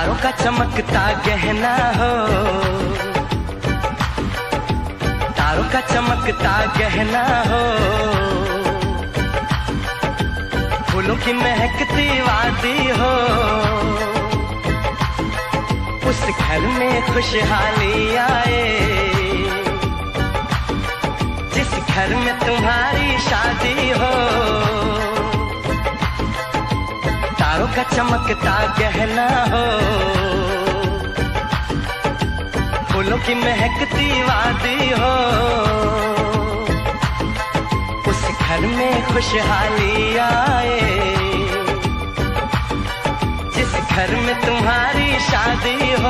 तारों का चमकता गहना हो, तारों का चमकता गहना हो, फूलों की महकती वादी हो, उस घर में खुशहाली आए, जिस घर में तुम्हारी शादी हो। तारों का चमकता गहना हो, फूलों की महकती वादी हो, उस घर में खुशहाली आए, जिस घर में तुम्हारी शादी हो।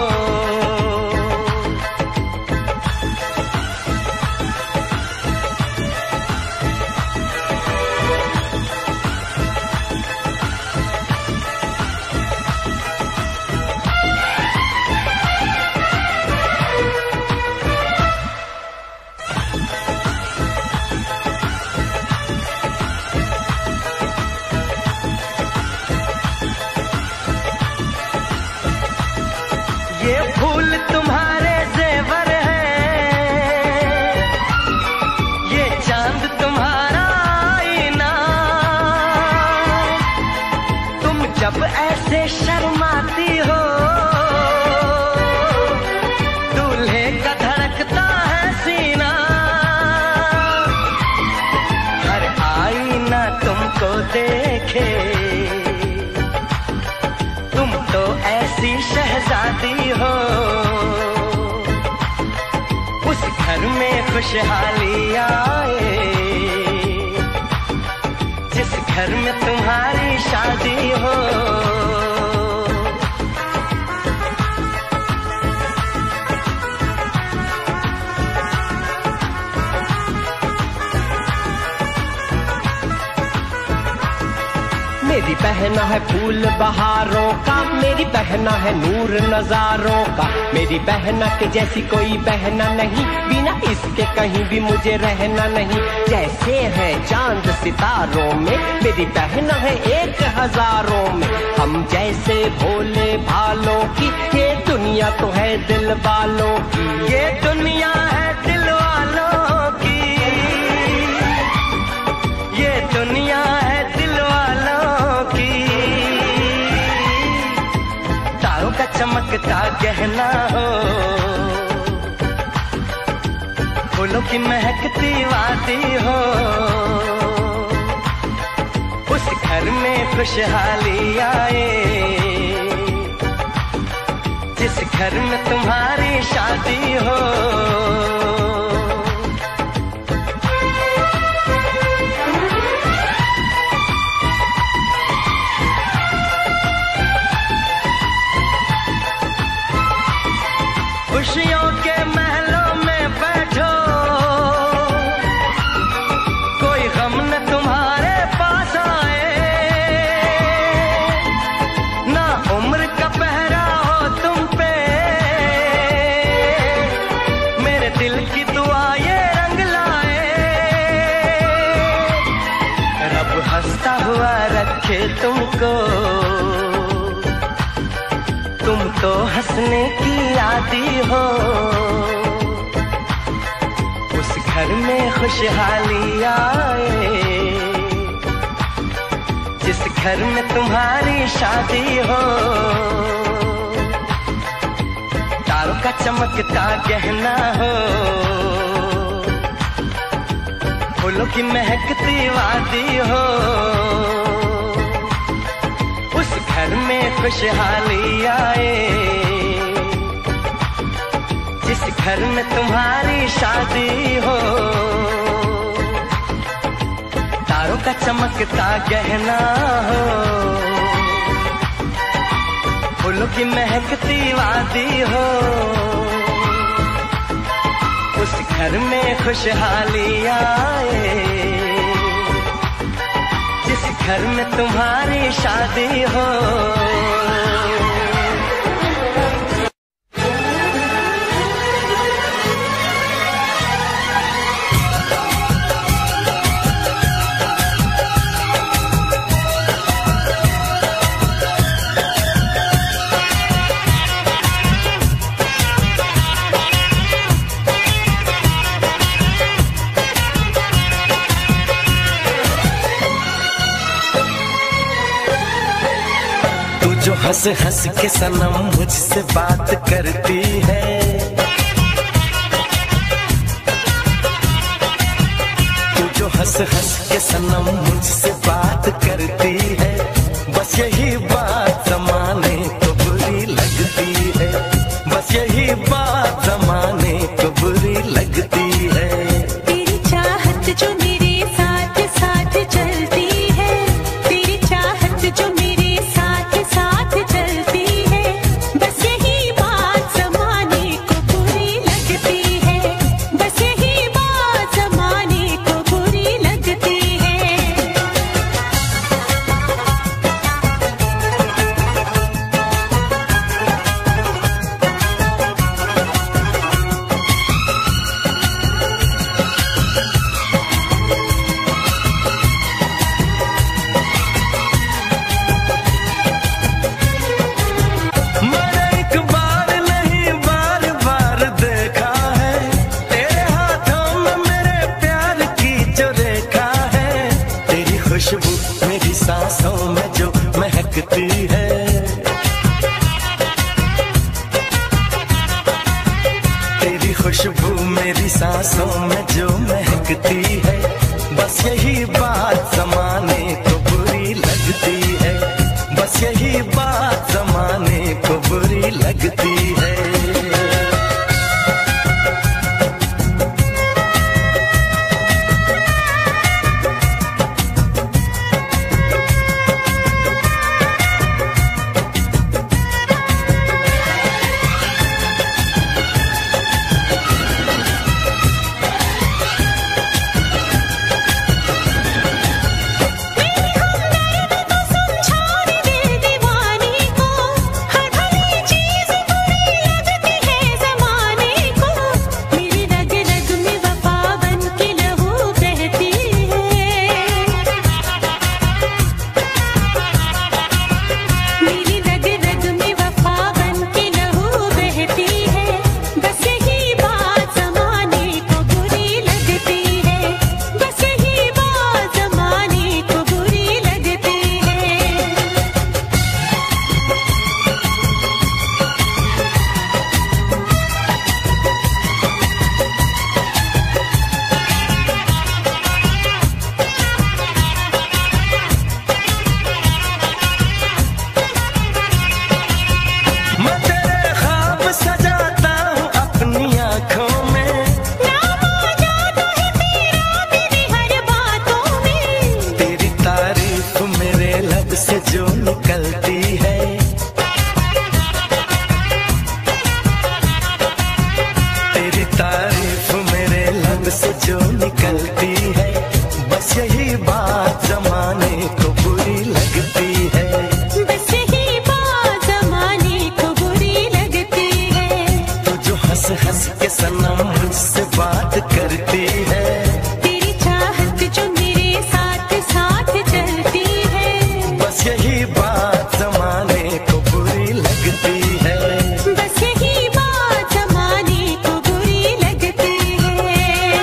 ये फूल तुम्हारे जेवर हैं, ये चांद तुम्हारा आईना, तुम जब ऐसे शर्माती हो, दूल्हे का धड़कता है सीना, हर आईना तुमको देखे, तुम तो ऐसी शहजादी हो, उस घर में खुशहाली आए, जिस घर में तुम्हारी शादी हो। मेरी बहना है फूल बहारों का, मेरी बहना है नूर नजारों का, मेरी बहना के जैसी कोई बहना नहीं, बिना इसके कहीं भी मुझे रहना नहीं। जैसे है चांद सितारों में, मेरी बहना है 1000 में, हम जैसे भोले भालों की, ये दुनिया तो है दिल वालों की, ये दुनिया है दिल वालों की, ये दुनिया है दिल वालों की। तारों का चमकता गहना हो, फूलों की महकती वादी हो, उस घर में खुशहाली आए, जिस घर में तुम्हारी शादी हो। खुशियों के महलों में बैठो, कोई गम न तुम्हारे पास आए, ना उम्र का पहरा हो तुम पे, मेरे दिल की दुआ ये रंग लाए, रब हंसता हुआ रखे तुमको, तुम तो हंसने की आदी हो, उस घर में खुशहाली आए, जिस घर में तुम्हारी शादी हो। तारों का चमकता गहना हो, फूलों की महकती वादी हो, उस घर में खुशहाली आए, जिस घर में तुम्हारी शादी हो। तारों का चमकता गहना हो, फूलों की महकती वादी हो, उस घर में खुशहाली आए, जिस घर में तुम्हारी शादी हो। हंस हंस के सनम मुझसे बात करती है, तू जो हंस हंस के सनम मुझसे बात करती है, बस यही बात ज़माने को बुरी लगती है, बस यही बात ज़माने को बुरी लगती है। तेरी चाहत जो मेरे साथ साथ चलती है, तेरी चाहत जो मेरे साथ साथ चलती है, बस यही बात ज़माने को बुरी लगती है, बस यही बात ज़माने को बुरी लगती है। मैंने एक बार नहीं बार बार देखा है, तेरे हाथों में मेरे प्यार की जो रेखा है, तेरी खुशबू मेरी सांसों में जो महकती है, तेरी खुशबू मेरी सांसों में जो महकती है, बस यही बात ज़माने को बुरी लगती है, बस यही बात ज़माने को बुरी लगती है। मैं तेरे ख्वाब सजाता हूँ अपनी आँखों में, नाम आ जाता है तेरा मेरी हर बातों में, तेरी तारीफ मेरे लब से जो निकलती है, तेरी तारीफ मेरे लब से जो निकलती है, बस यही बात ज़माने को बुरी लगती है, बस यही बात ज़माने को बुरी लगती है। तू जो हंस हंस के सनम मुझसे बात करती है, तेरी चाहत जो मेरे साथ साथ चलती है, बस यही बात ज़माने को बुरी लगती है। बस यही बात ज़माने को बुरी लगती है।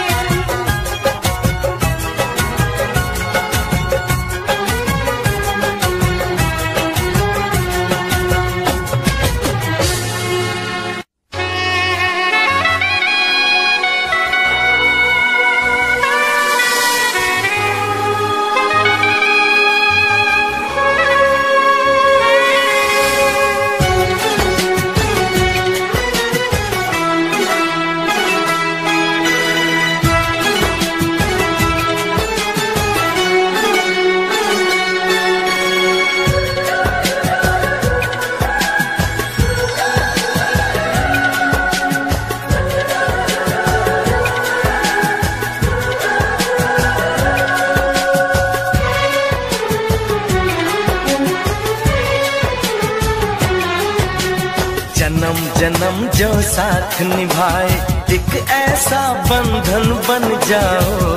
जन्म जन्म जो साथ निभाए, एक ऐसा बंधन बन जाओ,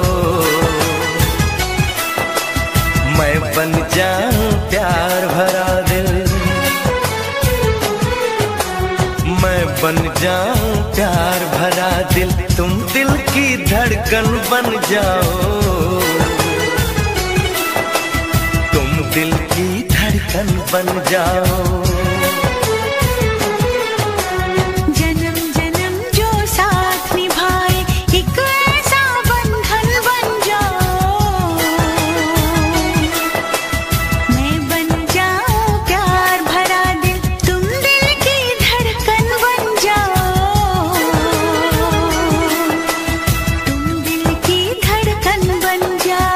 मैं बन जाऊं प्यार भरा दिल, मैं बन जाऊं प्यार भरा दिल, तुम दिल की धड़कन बन जाओ, तुम दिल की धड़कन धड़कन बन जाओ। जन्म जन्म जो साथ निभाए एक ऐसा बंधन बन जाओ। मैं बन जाऊं प्यार भरा दिल, तुम दिल की धड़कन बन जाओ। तुम दिल की धड़कन बन जाओ।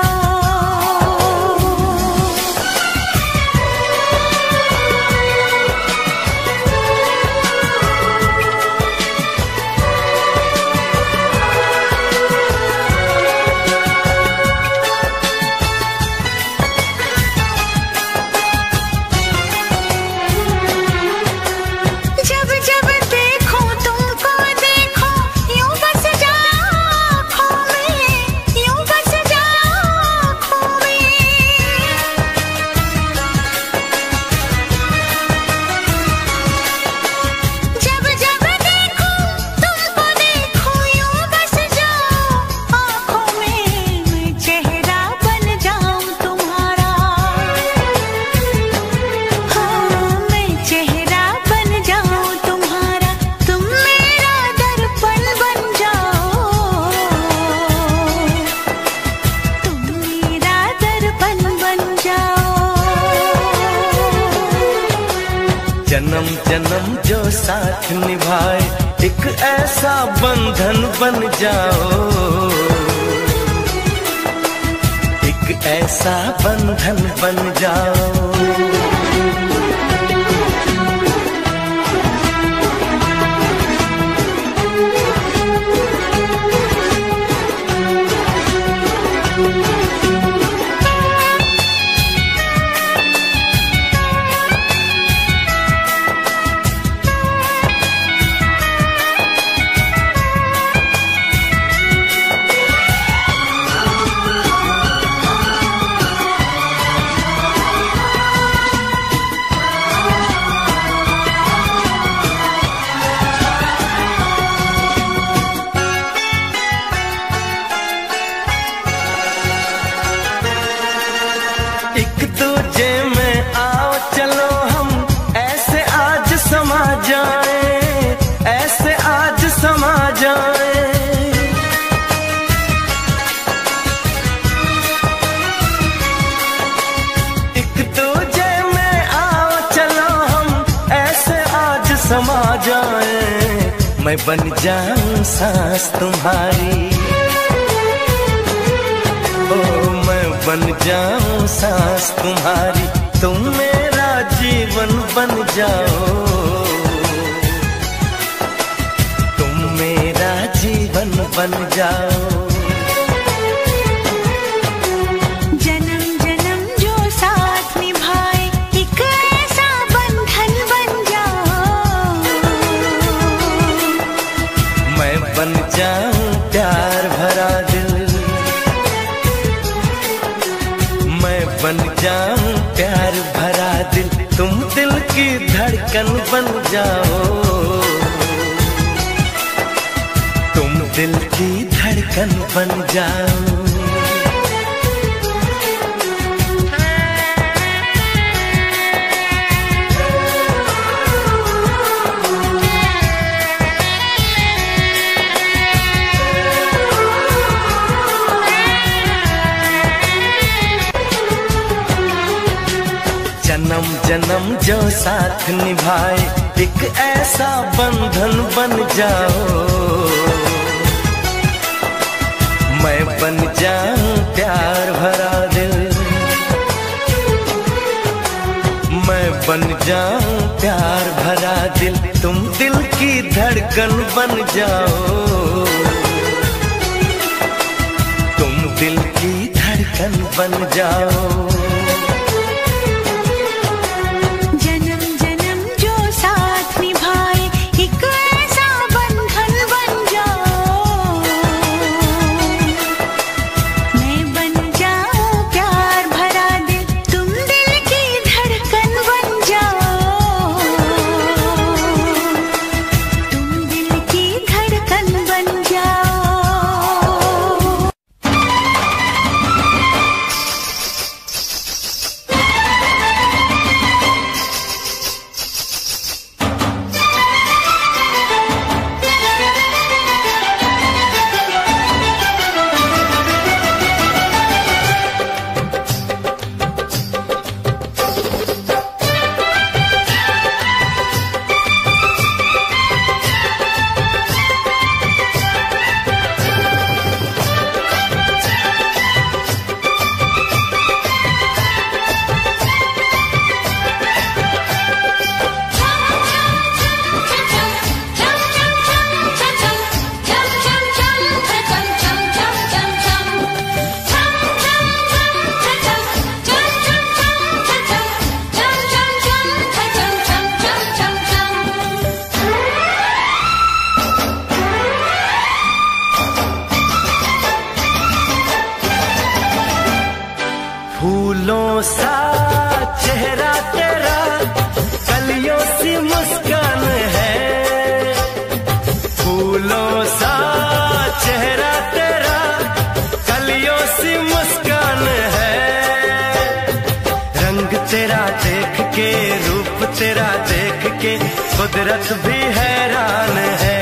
जब जब देखो तुमको देखो यूं बस जाओ आँखों में, यूं बस जाओ आँखों में। जब जब देखो तुमको देखो यूं बस जाओ आँखों में। मैं चेहरा बन जाऊं तुम्हारा, हाँ मैं चेहरा बन जाऊं तुम्हारा। तुम मेरा दर्पण बन जाओ। तुम मेरा दर्पण बन जाओ। जन्म जन्म जो साथ निभाए एक ऐसा बंधन बन जाओ। एक ऐसा बंधन बन जाओ। एक दूजे में आओ चलो हम ऐसे आज समा जाए, ऐसे आज समा जाए। एक दूजे में आओ चलो हम ऐसे आज समा जाए। मैं बन जाऊं सांस तुम्हारी, ओ मैं बन जाऊं सांस तुम्हारी। तुम मेरा जीवन बन जाओ। तुम मेरा जीवन बन जाओ। जन्म जन्म जो साथ निभाए एक ऐसा बंधन बन जाओ। मैं बन जाऊं प्यार भरा दिल, मैं बन जाऊं प्यार भरा दिल। तुम दिल की धड़कन बन जाओ। तुम दिल की धड़कन बन जाओ। जन्म जन्म जो साथ निभाए एक ऐसा बंधन बन जाओ। मैं बन जाऊं प्यार भरा दिल, मैं बन जाऊं प्यार भरा दिल। तुम दिल की धड़कन बन जाओ। तुम दिल की धड़कन बन जाओ। जन्म जन्म जो साथ निभाए एक ऐसा बंधन बन जाओ। मैं बन जाऊं प्यार भरा दिल, तुम दिल की धड़कन बन जाओ। तुम दिल की धड़कन बन जाओ। कुदरत भी हैरान है।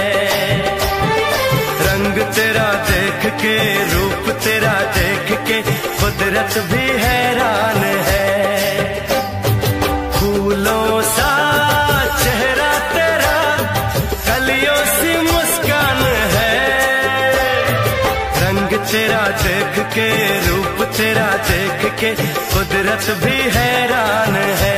रंग तेरा देख के, रूप तेरा देख के कुदरत भी हैरान है। फूलों सा चेहरा तेरा, कलियों सी मुस्कान है। रंग तेरा देख के, रूप तेरा देख के कुदरत भी हैरान है।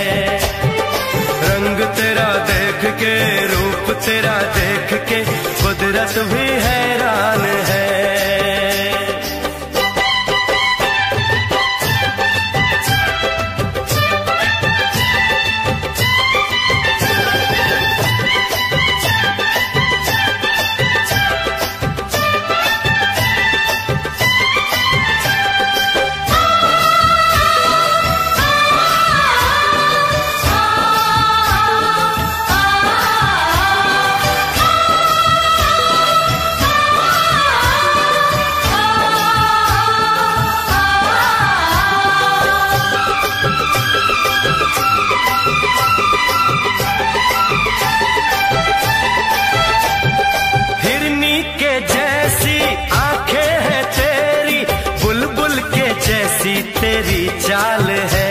रंग तेरा देख के, रूप तेरा देख के कुदरत भी हैरान है। तेरी चाल है,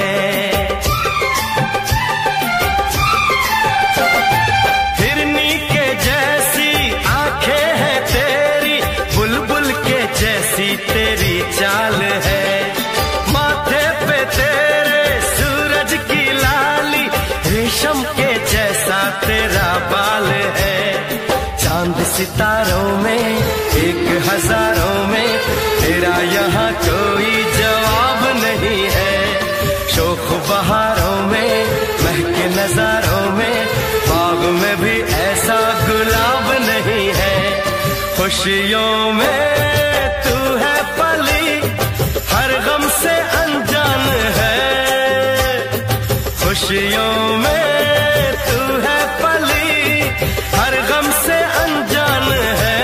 हिरनी के जैसी आंखें हैं तेरी, बुलबुल के जैसी तेरी चाल है। माथे पे तेरे सूरज की लाली, रेशम के जैसा तेरा बाल है। चांद सितारों में, एक हजारों में तेरा यहाँ कोई जवाब नहीं है। शोख बहारों में, महके नजारों में, बाग में भी ऐसा गुलाब नहीं है। खुशियों में तू है पली, हर गम से अनजान है। खुशियों में तू है पली, हर गम से अनजान है।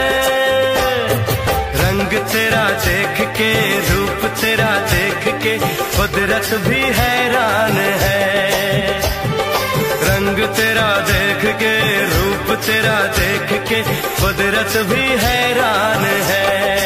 रंग तेरा देख के, रूप तेरा देख के कुदरत भी हैरान है। रंग तेरा देख के, रूप तेरा देख के कुदरत भी हैरान है।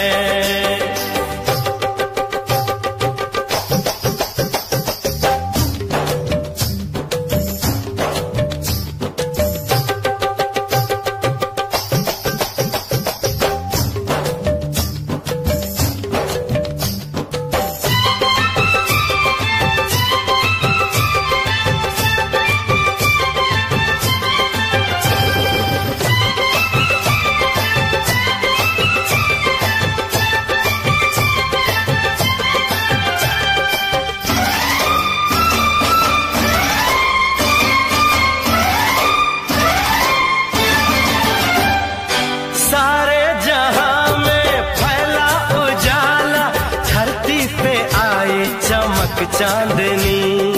चांदनी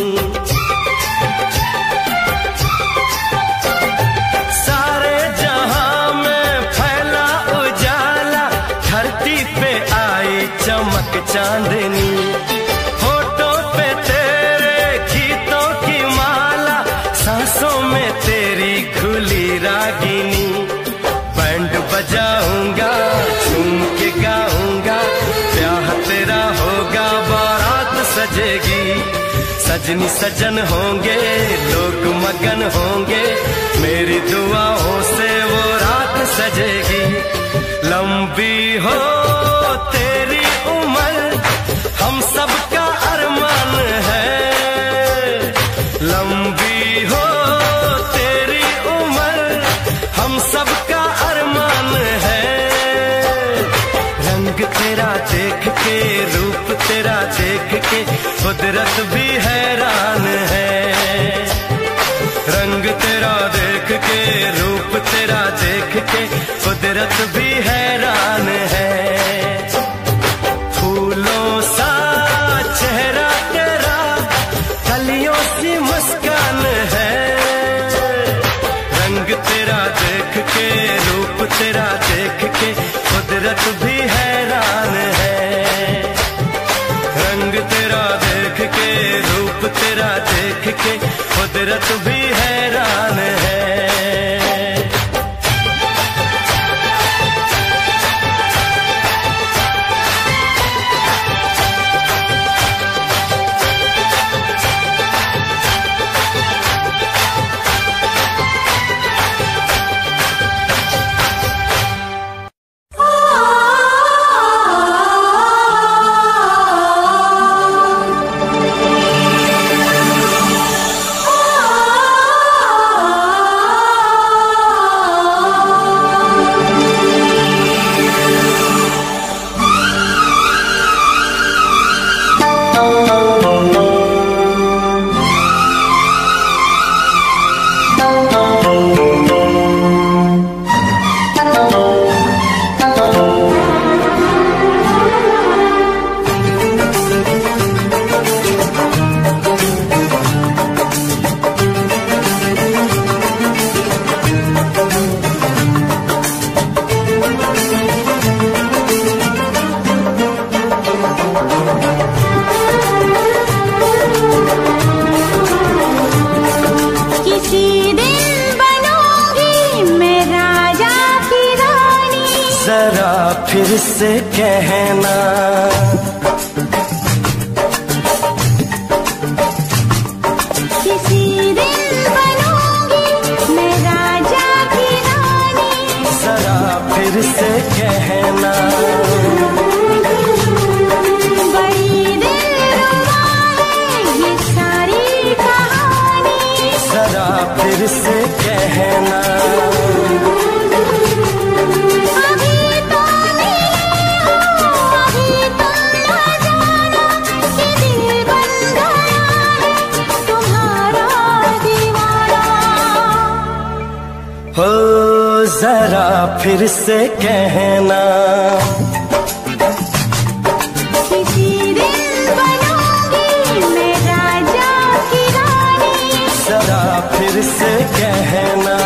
सारे जहां में फैला उजाला, धरती पे आई चमक चांदनी। होठों पे तेरे गीतों की माला, सांसों में तेरी खुली रागिनी। बैंड बजाऊंगा, झूम के गाऊंगा, ब्याह तेरा होगा, बारात सजेगी। सजनी सजन होंगे, लोग मगन होंगे, मेरी दुआओं से वो रात सजेगी। लंबी हो तेरी उम्र, हम सबका अरमान है। लंबी हो तेरी उम्र, हम सबका अरमान है। रंग तेरा देख के, रूप तेरा देख के कुदरत भी हैरान है। रंग तेरा देख के, रूप तेरा देख के कुदरत भी हैरान है। फूलों सा चेहरा तेरा, कलियों सी मुस्कान है। रंग तेरा देख के, रूप तेरा देख के कुदरत भी हैरान है। रंग तेरा देख के, रूप तेरा देख के कुदरत भी हैरान है। जरा फिर से कहना, किसी दिन बनूंगी मैं राजा की रानी, जरा फिर से कहना, बड़ी दिलरुबा है ये सारी कहानी, जरा फिर से कहना। अभी तो मिले हो, अभी तुम न जाना कि दिल बन गया है तुम्हारा दीवाना। हो जरा फिर से कहना, किसी दिन बनूंगी मैं राजा की रानी, जरा फिर से कहना।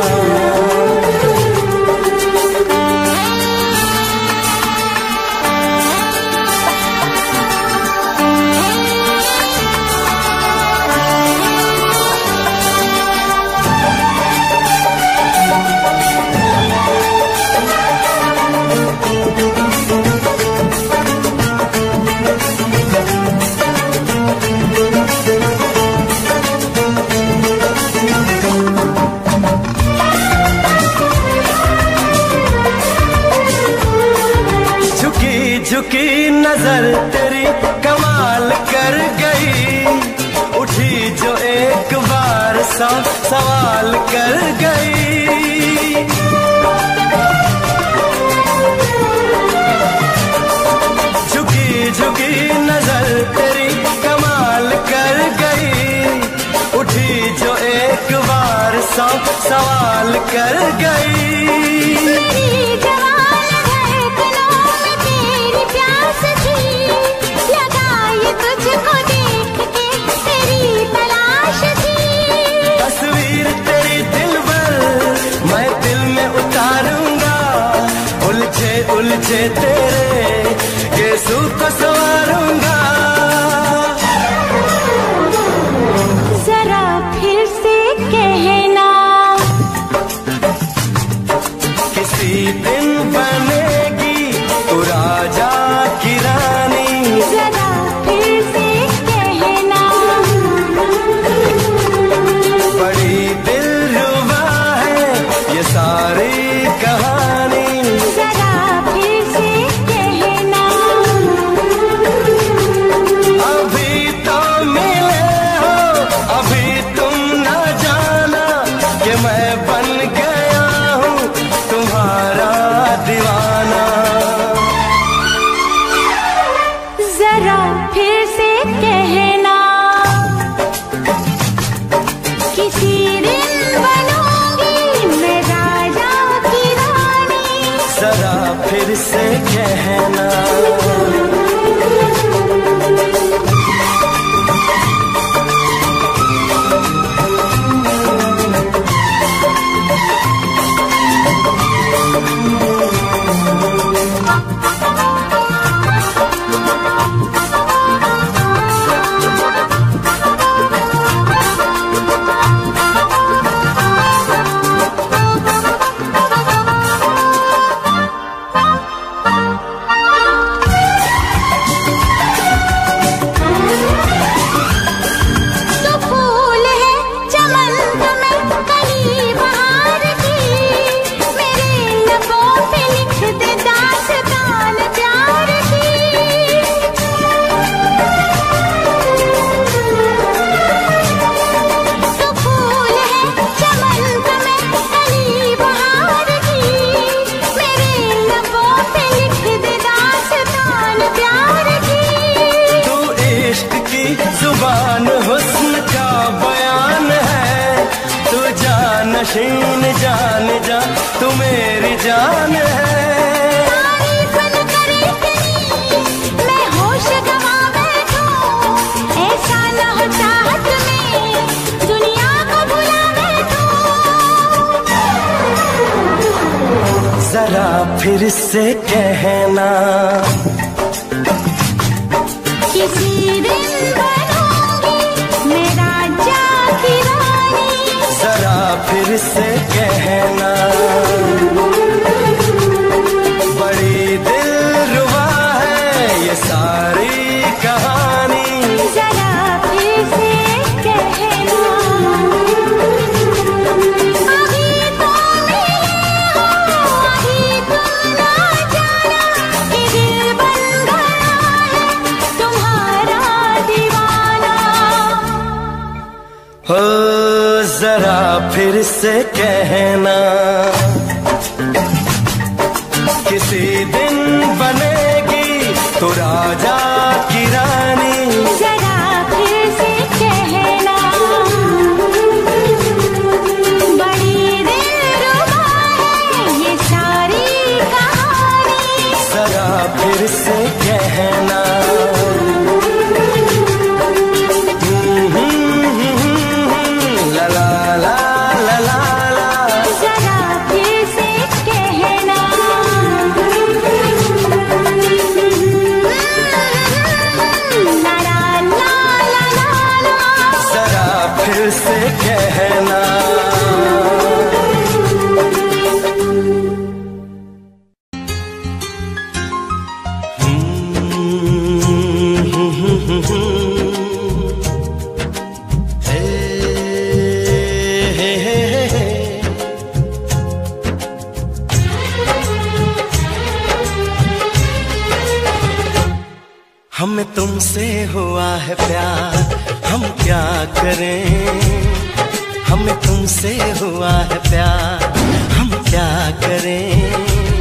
झुकी नजर तेरी कमाल कर गई, उठी जो एक बार सवाल कर गई। झुकी झुकी नजर तेरी कमाल कर गई, उठी जो एक बार सवाल कर गई। मेरी जवान धड़कनों में तेरी प्यास थी, लगाई तुझको देख के तेरी तलाश थी। तस्वीर तेरी दिल भर मैं दिल में उतारूंगा, उलझे उलझे तेरे गेसू को संवारूंगा। जरा फिर से कहना, किसी दिन बनेगी तू राजा की रानी, जरा फिर से कहना, बड़ी दिलरुबा है ये सारी कहानी, जरा फिर से कहना। अभी तो मिले हो, अभी तुम न जाना कि मैं बन गया हूँ तुम्हारा दीवाना। जरा फिर से कहना, किसी दिन बनूंगी मैं राजा की रानी, जरा फिर से कहना। तो फूल है चमन में कली बहार की, मेरे लबों पे लिख दे दास्तान प्यार की। तो फूल है चमन में कली बहार की, मेरे लबों पे लिख दे दास्तान प्यार की। तू इश्क की जुबान हुस्न का बयान है, तू जानशीन जान जा तू मेरी जान है। तारीफ न करे तेरी मैं होश गवा बैठूं, ऐसा न हो चाहत में दुनिया को भुला बैठूं। जरा फिर से कहना, किसी दिन बनूंगी मैं राजा की रानी, जरा फिर से कहना। फिर से कहना, किसी दिन बनेगी तो राजा की रानी। जरा फिर से कहना, बड़ी दिलरुबा है ये सारी कहानी। जरा फिर से कहना, ला ला ला ला ला ला। जरा फिर से कहना, ला ला ला ला ला। जरा फिर से कहना। हमें तुमसे हुआ है प्यार, हम क्या करें। हमें तुमसे हुआ है प्यार, हम क्या करें।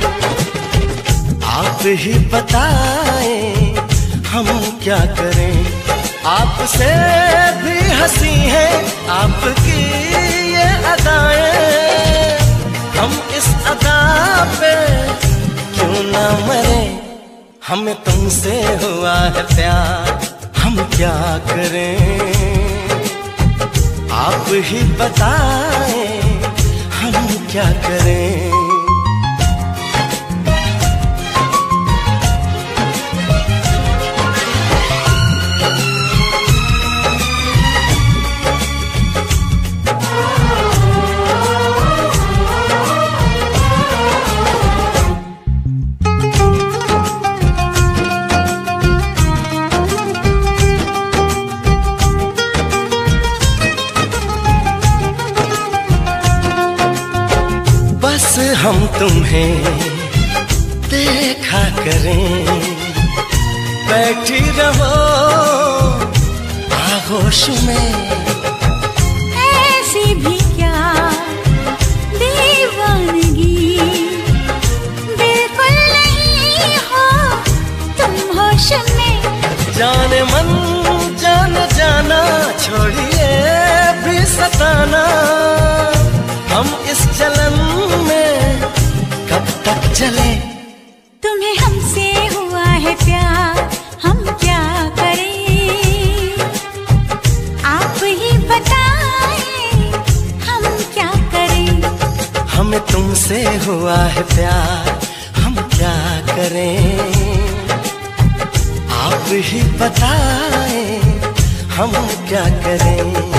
आप ही बताएं हम क्या करें। आपसे भी हंसी है आपकी ये अदाएं, हम इस अदा पे क्यों ना मरे। हमें तुमसे हुआ है प्यार, हम क्या करें। आप ही बताएं हम क्या करें। हम तुम्हें देखा करें, बैठी रहो आगोश में। ऐसी भी क्या दीवानगी, बिल्कुल नहीं हो तुम होश में। जाने मन जाना जाना छोड़िए भी सताना, हम इस जलन में कब तक चले। तुम्हें हमसे हुआ है प्यार, हम क्या करें। आप ही बताएं हम क्या करें। हमें तुमसे हुआ है प्यार, हम क्या करें। आप ही बताएं हम क्या करें।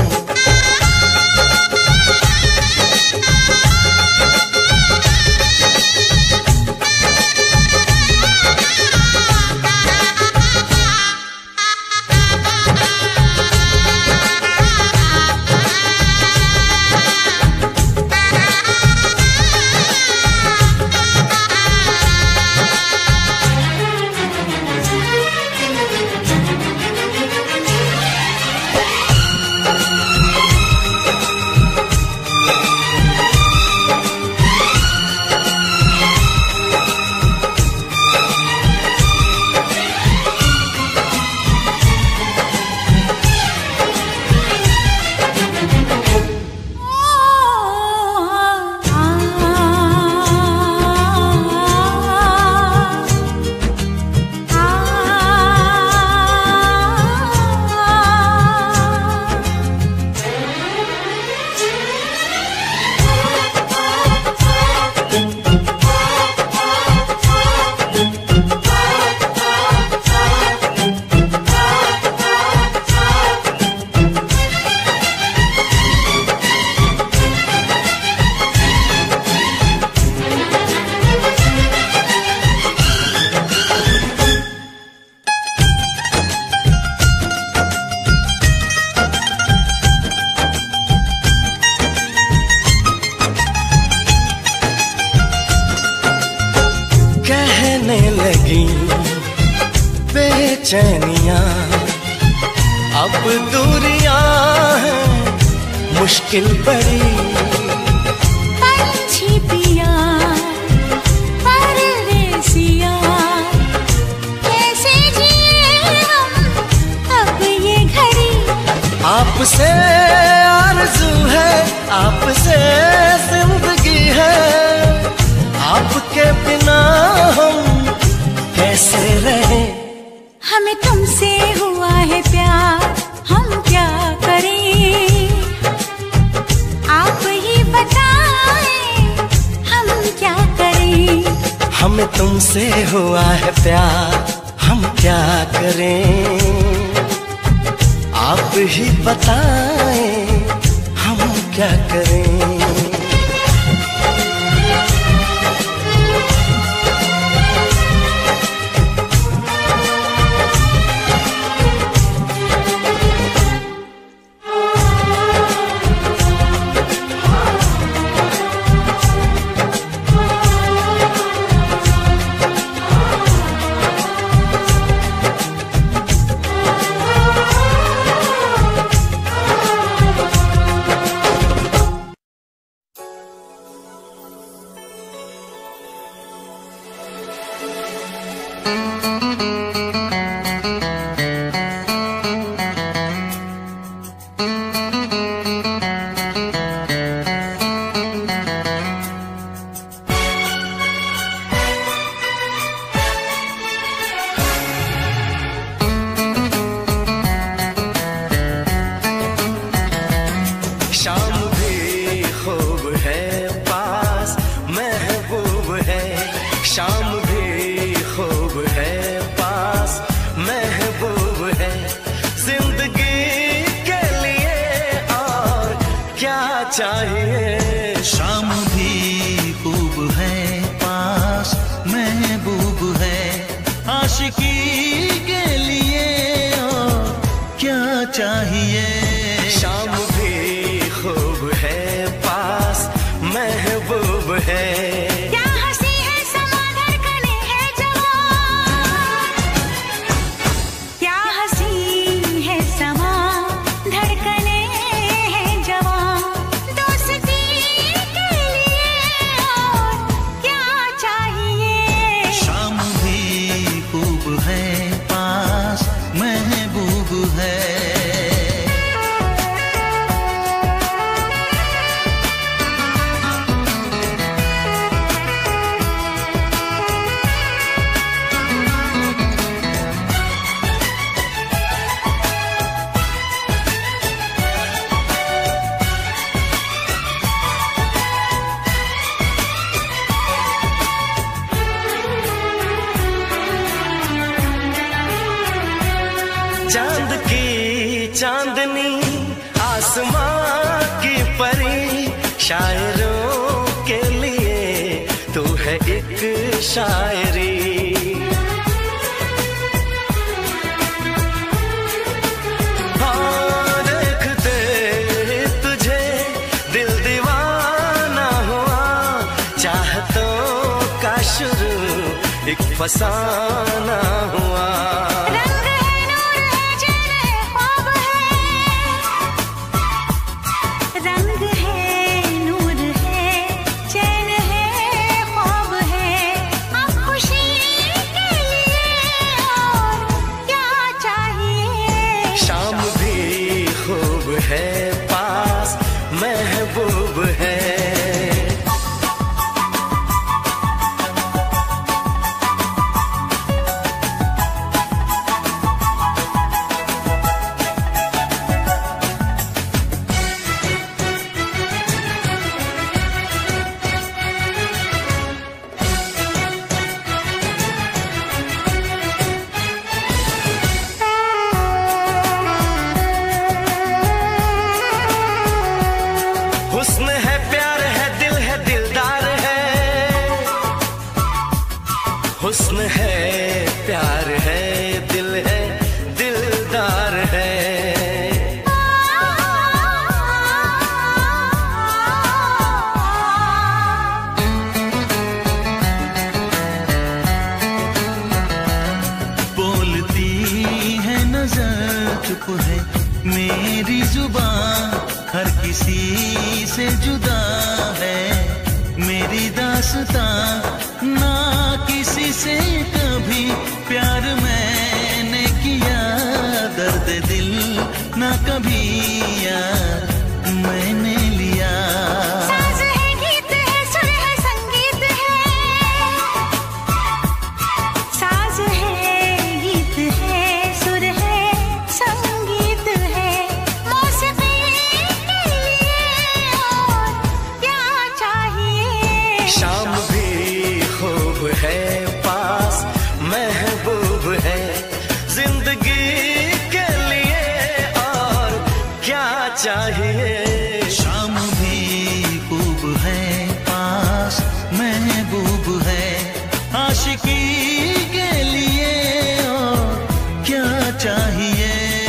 बेचैनियां अब दूरियां हैं मुश्किल बड़ी। पंछी पिया परदेसिया, कैसे जिए हम अब ये घड़ी। आपसे आरज़ू है, आपसे जिंदगी है, आपके बिना हम कैसे रहें। हमें तुमसे हुआ है प्यार, हम क्या करें, आप ही बताएं हम क्या करें। हमें तुमसे हुआ है प्यार, हम क्या करें, आप ही बताएं हम क्या करें। चाहिए। शाम भी खूब है पास, महबूब है आशिकी के लिए और क्या चाहिए। शाम भी खूब है पास, महबूब है। क्या हंसी है समा धड़कने है जवां, क्या हंसी है समा धड़कने है जवां। दोस्ती के लिए और क्या चाहिए। शाम भी खूब है पास, महबूब है। चांद की चांदनी, आसमां की परी, शायरों के लिए तू है एक शायरी। हाँ, देखते तुझे दिल दीवाना हुआ, चाहतों का शुरू एक फसाना हुआ। है पास, महबूब है। हुस्न है, प्यार है, दिल है, दिलदार है। हुस्न है, प्यार है, दिल है, दिलदार है। बोलती है नजर, चुप है मेरी जुबान, हर किसी तेरी दास्तां ना किसी से कभी प्यार मैंने किया, दर्द दिल ना कभी यार मैंने लिया। साज है, गीत है, सुर है, संगीत है। साज है, गीत है, सुर है, संगीत है। मौसीकी के लिए और क्या चाहिए। शाम भी खूब है पास महबूब है, जिंदगी के लिए और क्या चाहिए। शाम भी खूब है पास महबूब है, आशिकी के लिए और क्या चाहिए।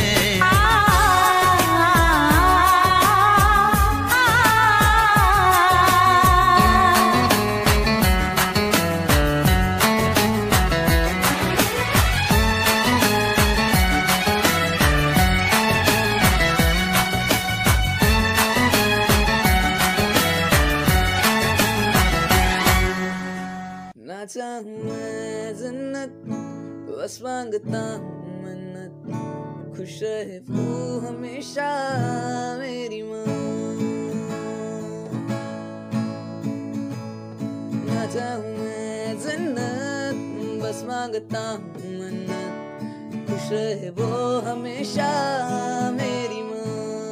ना चाहूं मैं जन्नत, बस मांगता हूँ मन्नत, खुश रहे वो हमेशा मेरी माँ। ना चाहूं मैं जन्नत, बस मांगता हूँ मन्नत, खुश रहे वो हमेशा मेरी माँ।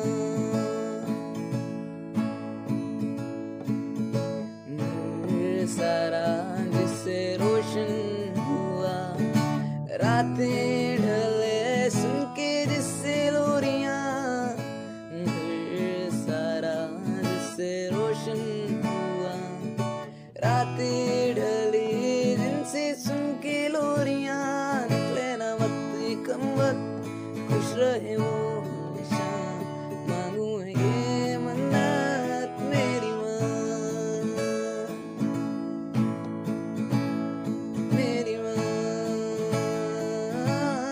नूर सारा जिससे रोशन हुआ, रातें ढले सुन के जिससे लोरियां। नूर सारा जिससे रोशन हुआ, रातें ढली जिनसे सुन के लोरियां। निकले ना वक्त कम वक्त, खुश रहे वो हमेशा, मांगू है ये मन्नत मेरी माँ, मेरी माँ।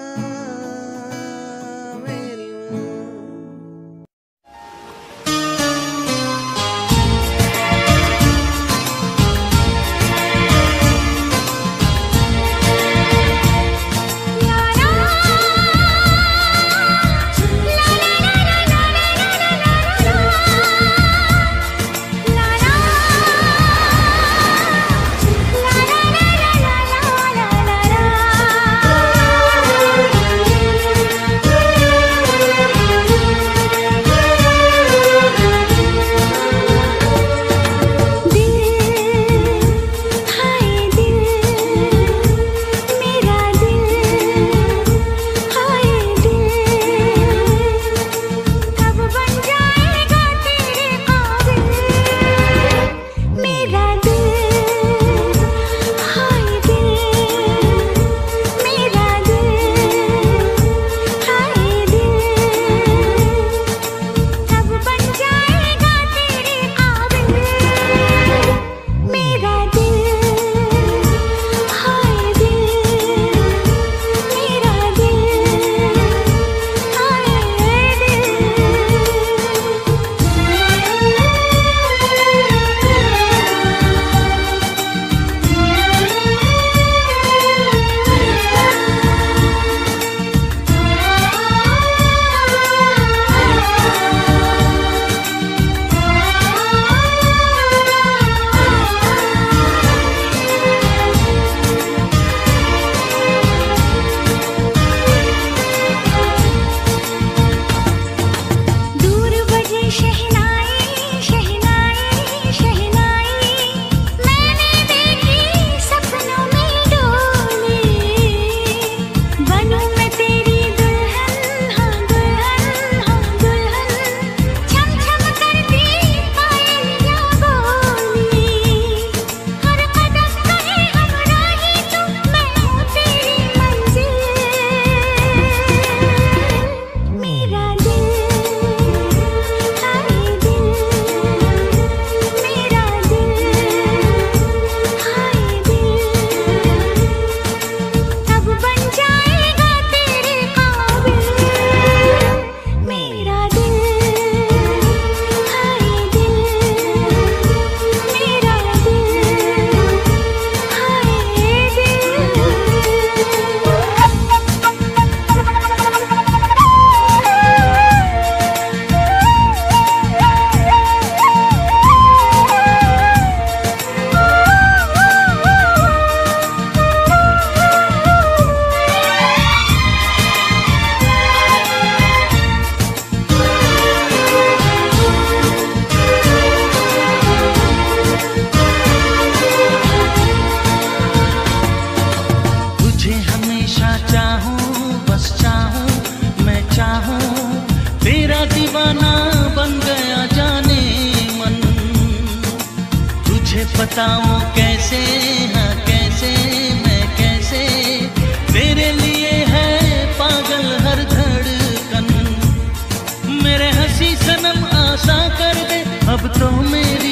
बताऊं कैसे, हाँ कैसे, मैं कैसे तेरे लिए है पागल हर धड़कन। मेरे हंसी सनम आशा कर दे अब तो मेरी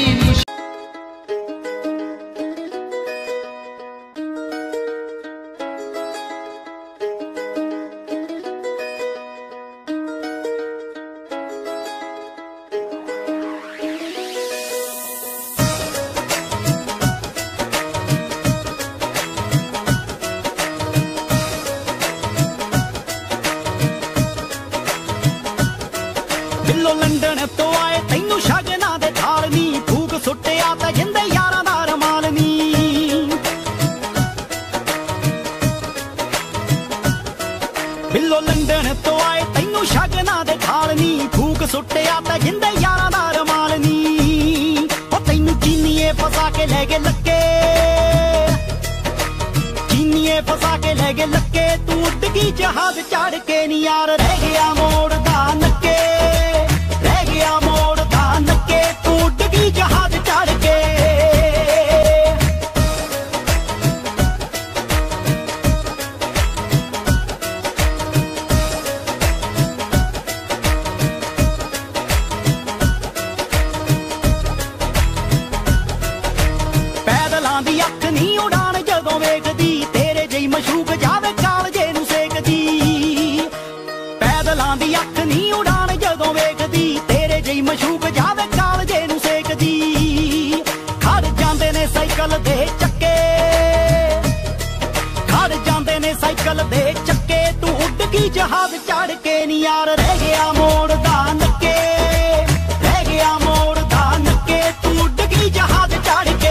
बिल्लो लंडन तो आए तैनू शगना दे थालनी, फूक सुट्टिया ते जिंदे यारां दा रमालनी। बिल्लो लंडन तो आए तैनू शगना दे थालनी, फूक सुट्टिया ते जिंदे यारां दा रमालनी। ओ तैनू चीनीए फसा के ले गए लक्के, चीनीए फसा के ले गए लक्के, तू उड़ गई जहाज चढ़ के नी यार, रह गया मोड़ दा नक्के, रह गया मोड़ दा नक्के, तू उड़ गई जहाज चढ़ के। पैदलां दी अख नी उड़ान जदों वेखदी, तेरे जई मशूक जावे कालजे नू सेकदी। पैदलां दी अख नी उड़ान जदों वेखदी, तेरे जई मशूक जावे कालजे नू सेकदी। खड़ जांदे ने साइकिल दे चक्के, खड़ जांदे ने साइकिल दे चक्के, तू उड़ गई जहाज चढ़ के नी यार, रह गया मोड़ दा नक्के, रह गया मोड़ दा नक्के, तू उड़ गई जहाज चढ़ के।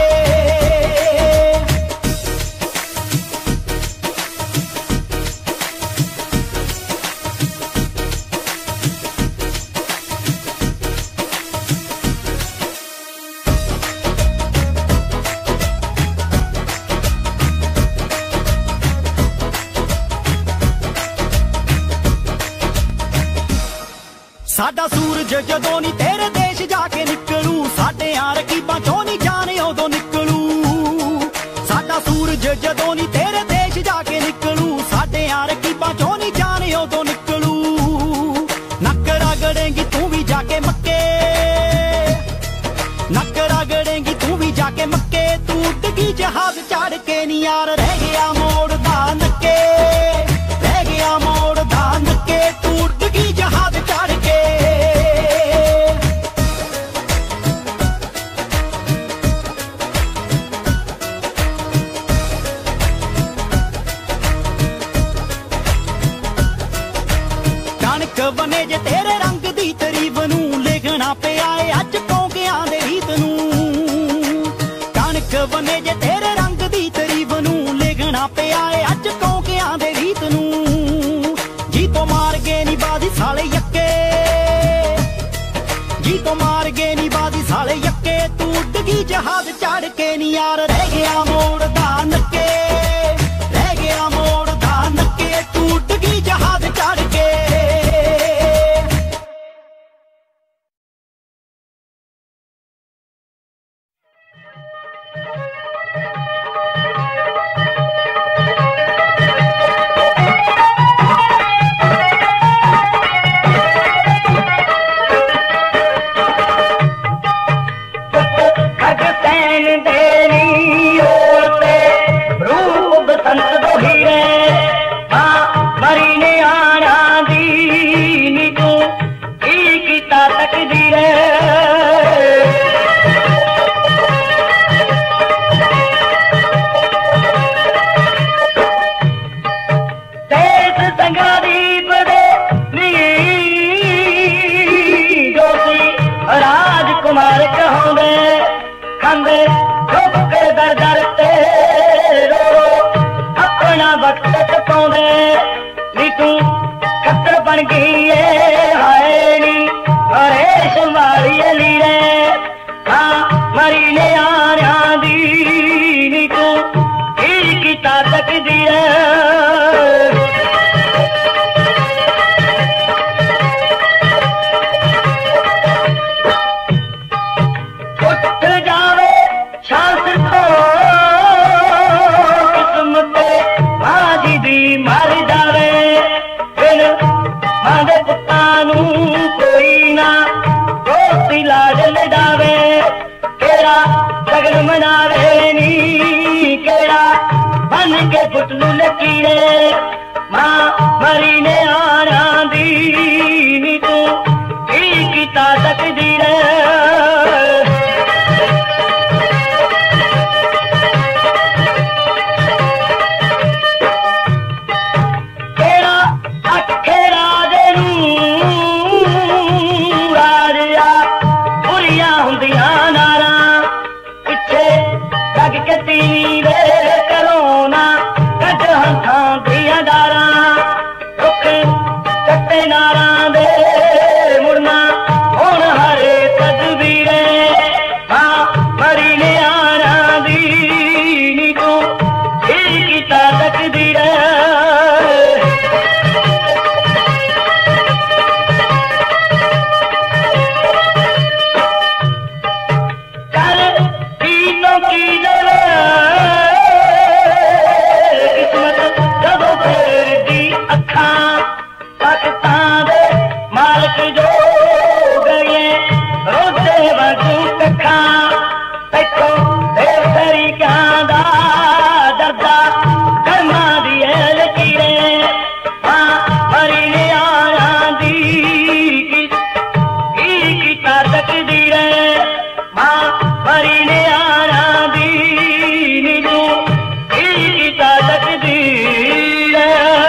साडा सूरज जदों नी तेरे देश जाके निकलू, साडे रकीबां चों नी जाने उदों निकलू। साडा सूरज जदों नी तेरे देश जाके निकलू, साडे रकीबां चों नी जाने उदों निकलू। नक रगड़ेंगी तू भी जाके मक्के, नक रगड़ेंगी तू भी जाके मक्के, तू उड़ गई जहाज चढ़ के नी यार, रह गया मोड़ दा नक्के, रह गया मोड़ दा नक्के, तू उड़ गई जहाज चढ़ के। कणक बने जे तेरे रंग दी तरीफ नू, लिखना पे आए अज कौंकियां दे रीत नू। कणक बने जे तेरे रंग दी तरीफ नू, लिखना पे आए अज कौंकियां दे रीत नू। जी तो मार गए नी बादी साले यक्के, जी तो मार गए नी बादी साले यक्के, तू उड़ गई जहाज चढ़ के नी यार, रह गया मोड़ दा नक्के, रह गया मोड़ दा नक्के, तू उड़ गई जहाज चढ़ के। Pakistan, Delhi, घुटनू लकीरे मां मरी ने आना दी तू कीता तकदीर तेरा अखेरा दे राजा बुरिया हुंदियां नारा पिछे लग के तीवी दे करोना कज हंथां दियां डारा दुख कट्टे नारा दे मुड़ना हुण हर तदबीरे मां मरी ने आना दी तू कीता तकदीर कर तीनों की किस्मत जदों फेर दी अखां पाकिस्तान दे मालक जो गए रोजे वजू कखां तैथों देव तरीकां दा दर्दा कर्मा दी लकीरे मां मरी ने आना दी कीता तकदीर मां मरी ने आना दी तू कीता तकदीर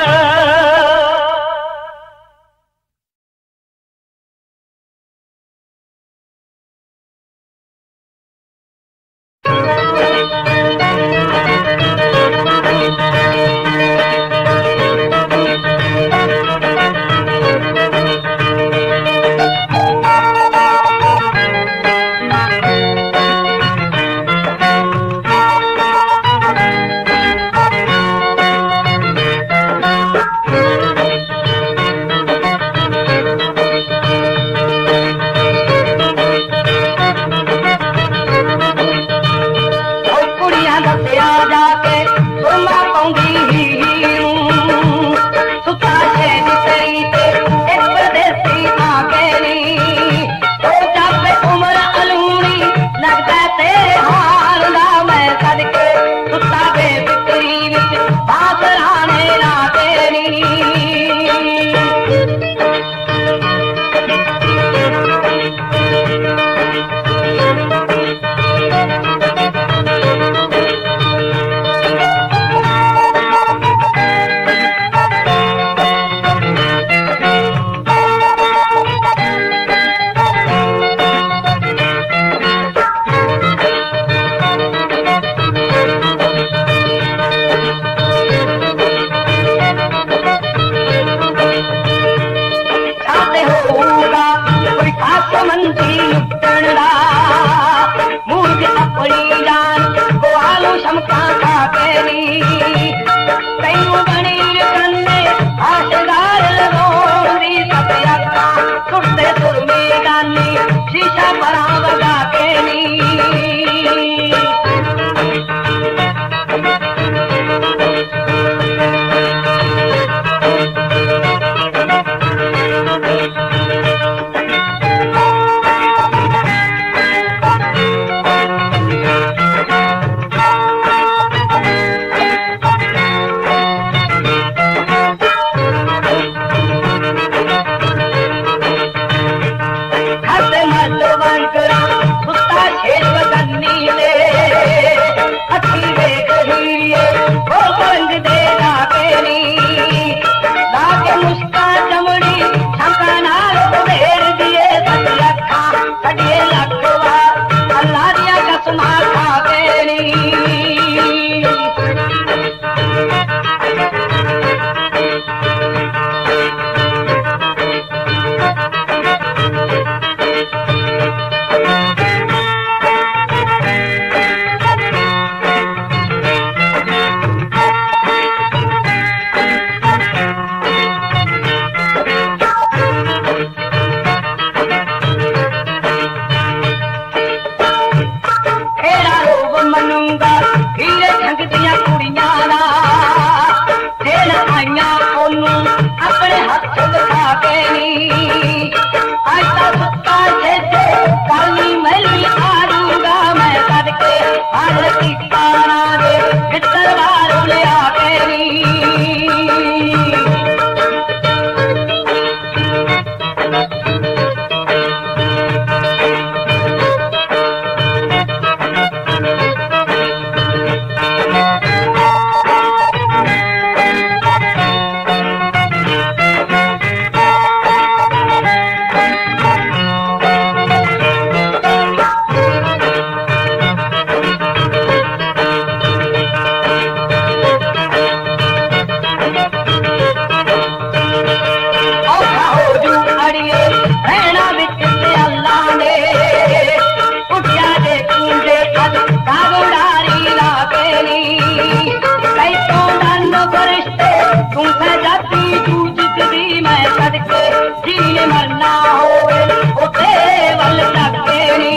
कुड़ियां दसिया जाके सुरमा पाउंदी सुता शेद तरी ते एक परदेसी आके नी तो जापे उमर अलूनी लगदा तेरे हाल दा मैं सदके सुता बेफिक्री विच बासराने लाते नी कैसों नन फरिश्ते तुम जाती तू जितनी मैं सदके जीने मरना होवे उसे वल तके नी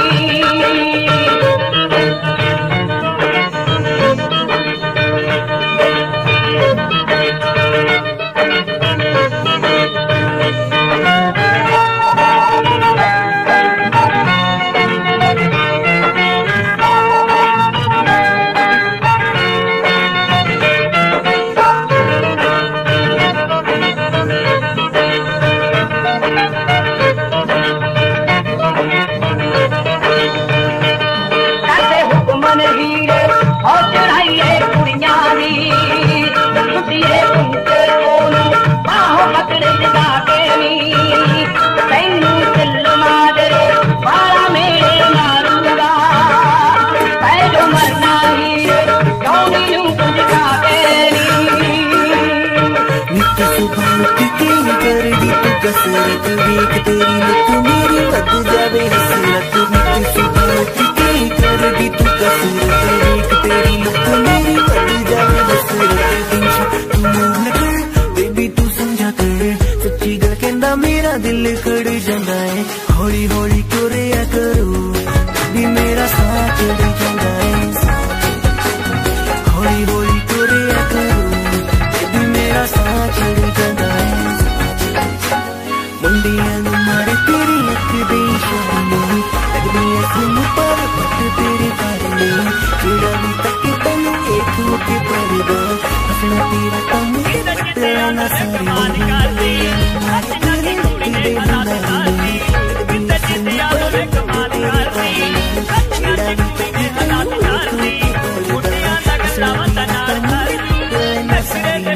कसरत देख तेरी लुक मेरी बद जावे हसरत नित सुबह की कर दी तू कसरत देख तेरी लुक मेरी बद जावे हसरत तू मूव न कर बेबी तू समझा कर सच्ची गल कहंदा मेरा दिल खड़ जांदा है हौली हौली क्यों रिया करो भी मेरा साथ चढ़ जांदा है हौली हौली क्यों रिया करो भी मेरा साथ चढ़ जांदा है मुंडियां मारे तेरी अख दे इशारे लगदी है सुन पर पट तेरे कारणे चिड़ा भी तक तैनू एक के परदा हसना तेरा कम तेरा ना सारी तेरी अख दे बंदा लगदी है याद रे कमाल करती चिड़ा भी तक तैनू एक के परदा हसना तेरा ना सारी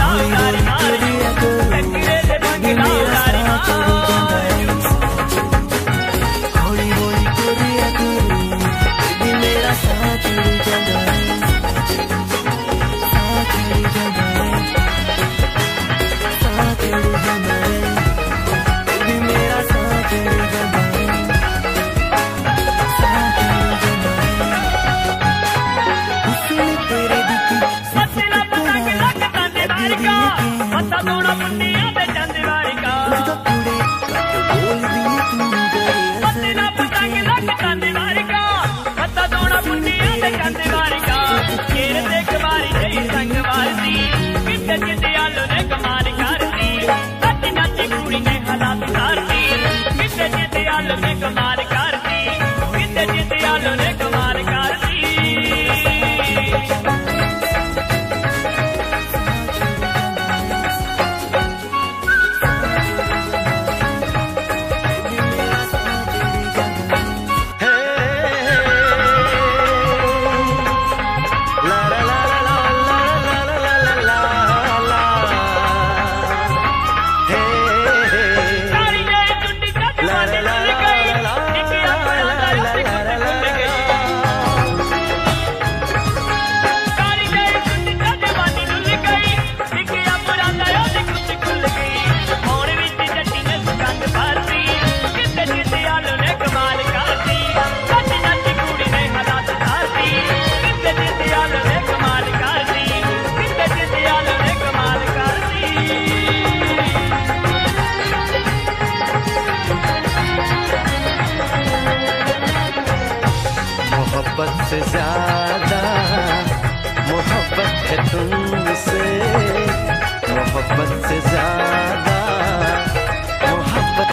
हौली हौली कोरिया करो बेबी मेरा साथ चढ़ जांदा है साथ चढ़ जांदा है साथ चढ़ जांदा है बेबी मेरा साथ चढ़ जांदा है साथ चढ़ जांदा है हुस्न तेरे दिखी सपना पतंग लगता दीवार का पता थोड़ा मुंडिया पे चंद वारी का पतना पतंग लगता दीवार का पता थोड़ा मुंडिया पे चंद वारी का केर देख वारी जई संग वारती किते किते आलो ने कमाल करती नच नच कुड़ी ने हालात करती किते किते आलो ने कमाल करती किते किते आलो ने कमाल करती मोहब्बत से ज्यादा मोहब्बत है तुमसे मोहब्बत से ज्यादा मोहब्बत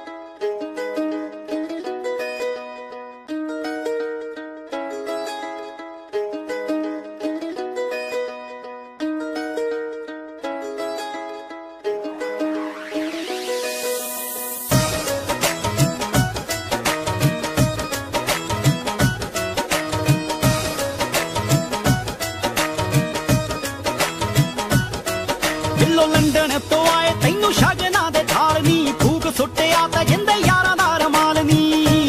लंडन तो आए तैनू शगना दे थाल नी फूक सुट्टिया ते जिंदे यारा दा रमाल नी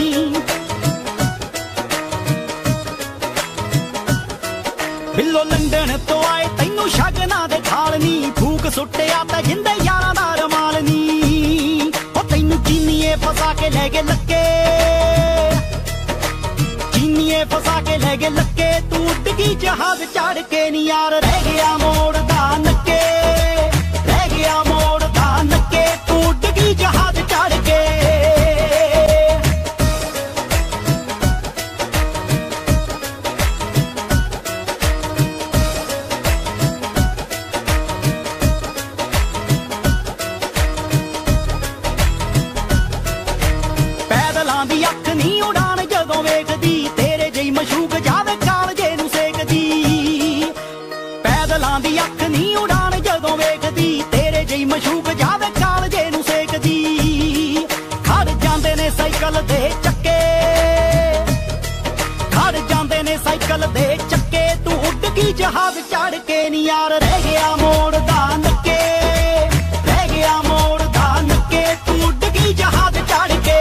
बिल्लो लंडन तो आए तैनू शगना दे थाल नी फूक सुट्टिया ते जिंदे यारा दा रमाल नी ओ तैनू चीनीए फसा के ले गए लगे चीनीए दिए फसा के ले गए लक्के, तू उड़ गई जहाज चढ़ के नी यार, रह गया मोड़दा नक्के, रह गया मोड़दा नक्के, तू उड़ गई जहाज चढ़ के। पैदलां दी अख नी उड़ान जदों वेखदी, तेरे जई मशूक जावे कालजे नू सेकदी। पैदलां दी अख नी उड़ान जदों वेखदी, तेरे जई मशूक जावे कालजे नू सेकदी। खड़ जांदे ने साइकिल दे चक्के, खड़ जांदे ने साइकिल दे चक्के, तू उड़ गई जहाज चढ़ के नी यार, रह गया मोड़दा नक्के, रह गया मोड़दा नक्के, तू उड़ गई जहाज चढ़ के।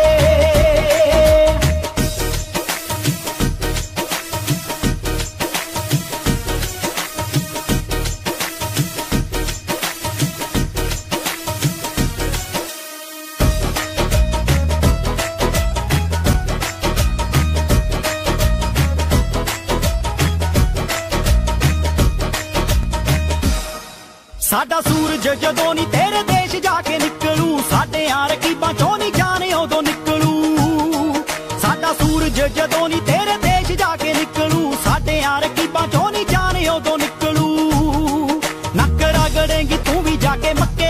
साडा सूरज जदों नी तेरे देश जाके निकलू, साडे यार रकीबां चों नी जाने उदों निकलू। साडा सूरज जदों नी तेरे देश जाके निकलू, साडे यार रकीबां चों नी जाने उदों निकलू। नक रगड़ेंगी तू भी जाके मक्के,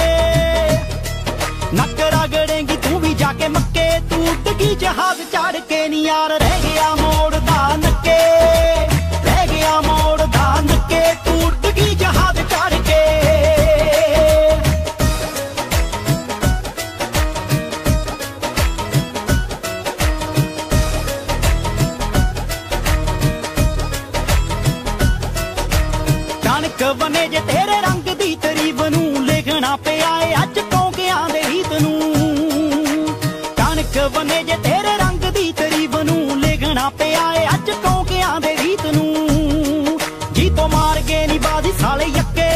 नक रगड़ेंगी तू भी जाके मक्के, तू उड़ गई जहाज चढ़ के नी यार, रह गया मोड़दा नक्के, रह गया मोड़दा नक्के, तू उड़ गई जहाज चढ़ के। कणक बने जे तेरे रंग दी तरीफ नू, लिखना पे आए अज टोंकियां दे रीत नू। कणक बने जे तेरे रंग दी तरीफ नू, लिखना पे आए अज टोंकियां दे रीत नू। जी तो मार गए नी बाजी साले यक्के,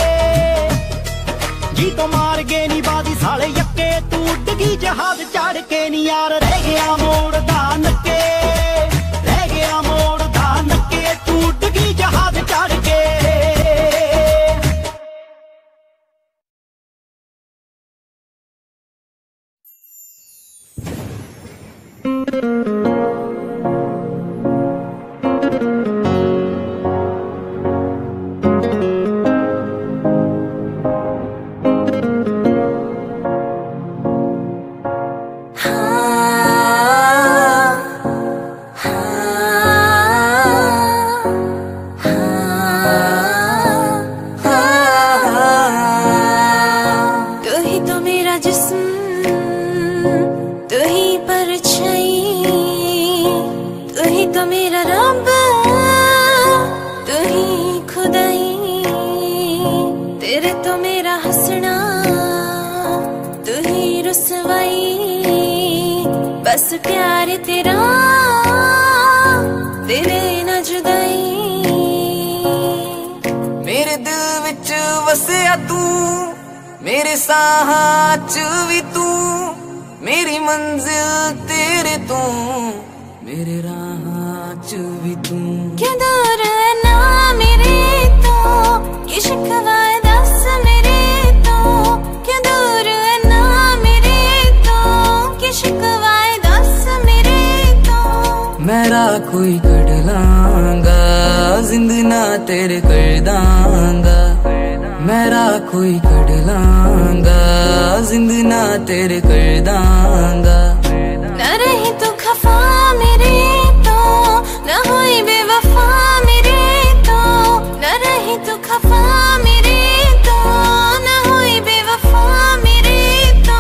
जी तो मार गए नी बाजी साले यक्के, तू उड़ गई जहाज चढ़ के नी यार, रह गया मोड़दा नक्के, रह गया मोड़दा नक्के, तू उड़ गई जहाज चढ़ के। बस प्यार तेरा तेरे न जुदाई, मेरे दिल विच वसिया तू, मेरे साहां च भी तू, मेरी मंजिल तेरे तू, मेरे राहां च भी तू। क्या दूर है ना मेरे तो, ये शिकवा है दस मेरे तो, क्या दूर है ना मेरे तो, ये शिकवा है दस मेरे तो। मेरा कोई कड़ लांगा, जिंद ना तेरे कर दांगा, मेरा कोई कड़ लांगा, जिंद ना तेरे कर दांगा। न रही तू खफा मेरे तो, न हुई बेवफा मेरे तो, न रही तू खफा मेरे तो, न हुई बेवफा मेरे तो।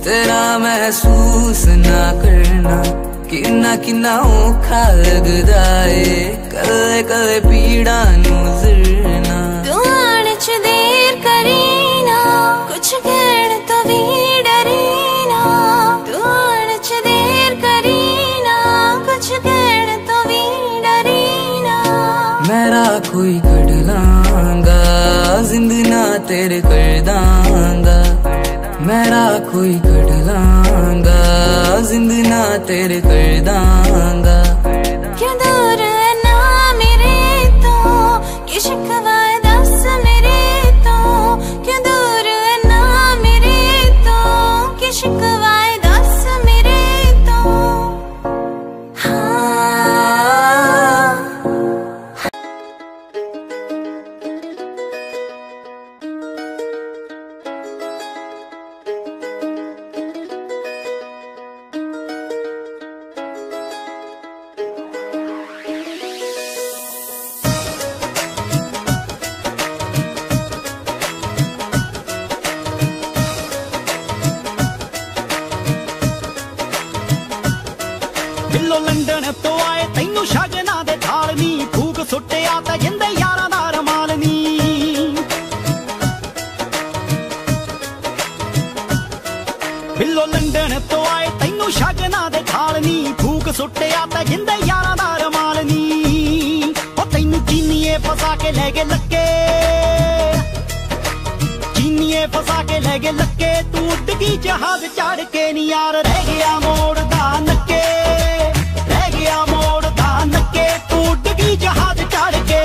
तेरा महसूस ना करना किन्ना किन्ना औखा लगदा है कले कले पीड़ा नू जरना तू आने च देर करी ना कुछ कहण तो भी डरी ना तू आने च देर करी ना कुछ कहण तो भी डरी ना मेरा कोई कड़ लांगा जिंद ना तेरे कर दांगा मेरा कोई कड़ लांगा जिंद ना तेरे कर दांगा क्यों दूर है ना मेरे तो कि शिकवा है दस मेरे तो क्यों दूर है ना मेरे तो कि शिकवा है दस मेरे तो हाँ दिलों लंदन तो आए तैनू शगना दे थाल नी फूक सुट्टिया ते जिंदे यारां दा रमाल नी दिलों लंदन तो आए तैनू शगना दे थाल नी फूक सुट्टिया ते जिंदे यारां दा रमाल नी ओ तैनू चीनीए फसा के ले गए लक्के चीनीए फसा के ले गए लक्के तू उड़ गई जहाज चढ़ के नी यार रह गया मोड़ दा नक्के मोड़ दा नक्के टूट गई जहाज चढ़ के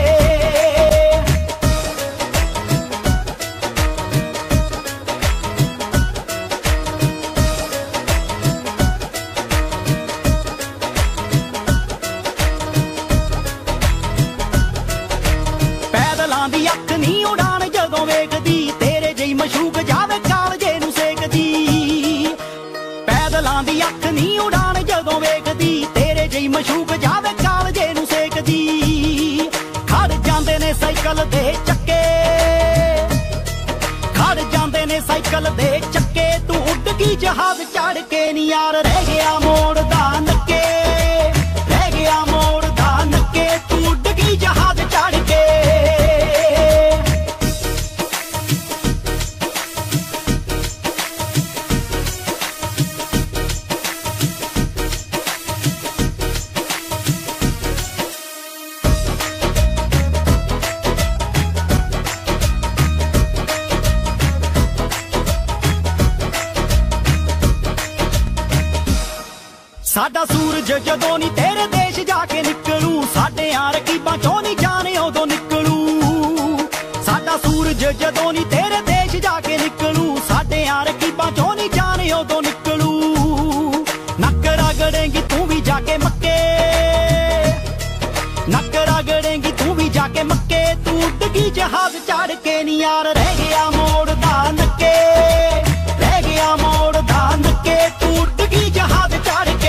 पैदलां दी अख नी उड़ान जदों वेखदी तेरे जई मशूक जावे कालजे नू सेकदी पैदलां दी अख नी उड़ान जदों वेखदी तेरे जई मशूक जावे कालजे नू सेकदी खड़ जांदे ने साइकिल दे चक्के खड़ जांदे ने साइकिल दे चक्के तू उड़ गई जहाज चढ़ के नी यार रह गया मोड़ दा नक्के रह गया मोड़ दा नक्के तू उड़ गई जहाज चढ़ के साडा सूरज जदों नी तेरे देश जाके निकलू साडे यार रकीबां चों नी जाने उदों निकलू साडा सूरज जदों नी तेरे देश जाके निकलू साडे यार रकीबां चों नी जाने उदों निकलू नक रगड़ेंगी तू भी जाके मक्के नक रगड़ेंगी तू भी जाके मक्के तू उड़ गई जहाज चढ़ के नी यार रह गया मोड़ दा नक्के रह गया मोड़ दा नक्के तू उड़ गई जहाज चढ़ के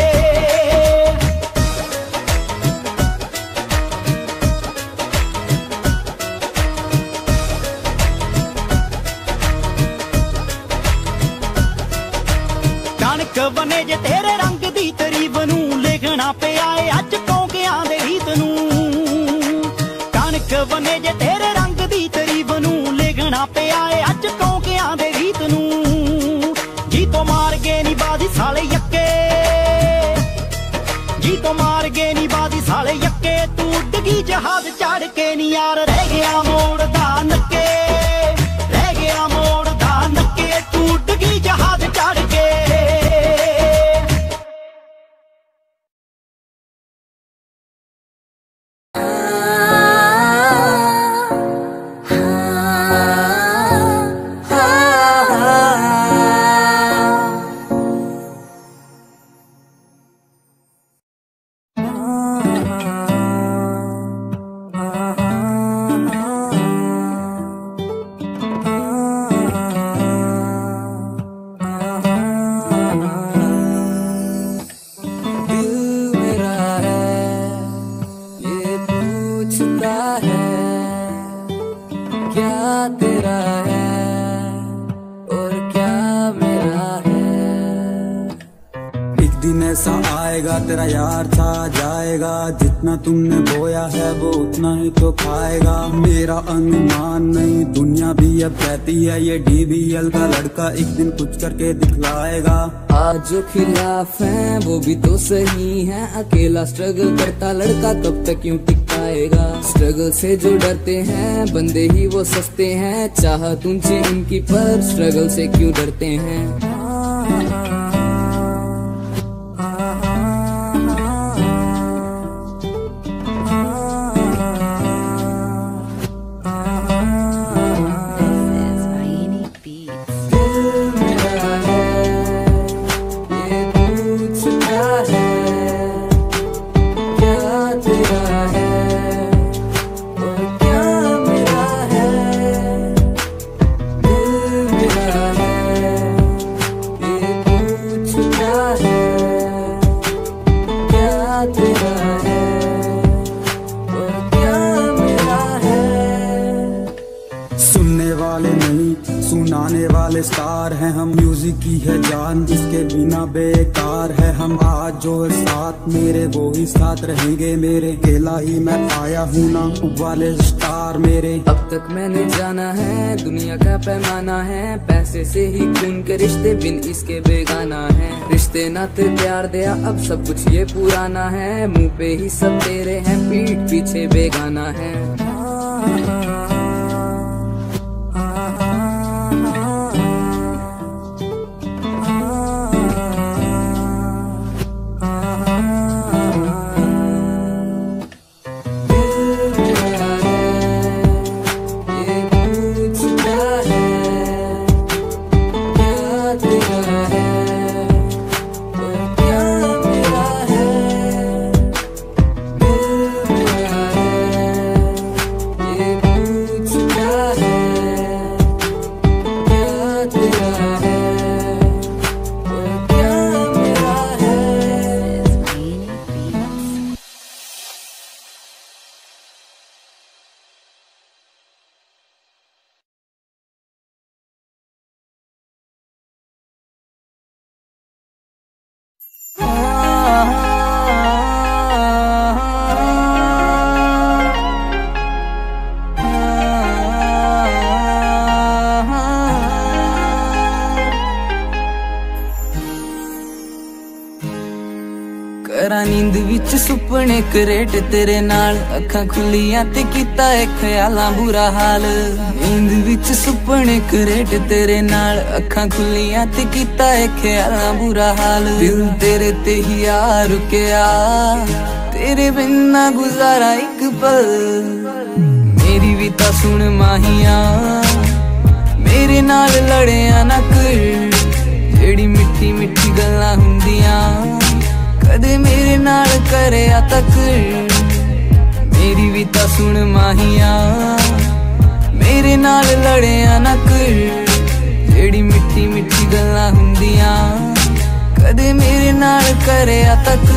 कणक बने जे तेरे रंग दी तरीफ नू लिखना पे आए अज कौकियां दे रीत नू कणक बने जे तेरे रंग दी तरीफ नू लिखना पे आए अज कौकियां दे रीत नू जी तो मार गए नी बादी साले यक्के जी तो मार गए नी बादी साले यक्के तू उड़ गई जहाज चढ़ के नी यार रह गया मोड़ दा नक्के रह गया मोड़ दा नक्के तू उड़ गई जहाज चढ़ के क्या तेरा है और क्या मेरा ऐसा आएगा तेरा यार छा जाएगा, जितना तुमने बोया है वो उतना ही तो खाएगा। मेरा अनुमान नहीं दुनिया भी अब कहती है ये DBL का लड़का एक दिन कुछ करके दिखलाएगा। आज जो खिलाफ हैं वो भी तो सही है, अकेला स्ट्रगल करता लड़का कब तक क्यों टिक पाएगा। स्ट्रगल से जो डरते हैं बंदे ही वो सस्ते हैं, चाहत ऊंची उनकी पर स्ट्रगल से क्यों डरते हैं। स्टार है हम, म्यूजिक की है जान, इसके बिना बेकार है हम। आज जो है साथ मेरे वो ही साथ रहेंगे मेरे, अकेला ही मैं आया हूँ ना वाले स्टार मेरे। अब तक मैंने जाना है दुनिया का पैमाना है, पैसे से ही खून के रिश्ते बिन इसके बेगाना है। रिश्ते नाते प्यार दिया अब सब कुछ ये पुराना है, मुंह पे ही सब तेरे हैं पीठ पीछे बेगाना है। करा नींद विच सुपने करेट तेरे नाल, अखा खुलियां ते कीता है ख्यालां बुरा हाल। नींद विच सुपने करेट तेरे नाल, अखा खुलियां ते कीता है ख्यालां बुरा हाल। दिल तेरे ते ही आ रुकिया, तेरे बिन ना गुजारा एक पल। मेरी भी ता सुन माहिया, मेरे नाल लड़िया ना कर, जेड़ी मिठी मिठी गल्लां हुंदियां कदे मेरे नाल करया तक। मेरी भी ता सुन माहिया, मेरे नाल लड़िया ना कर, जेड़ी मिठी मिठी गल्लां हुंदियां कदे मेरे नाल करया तक।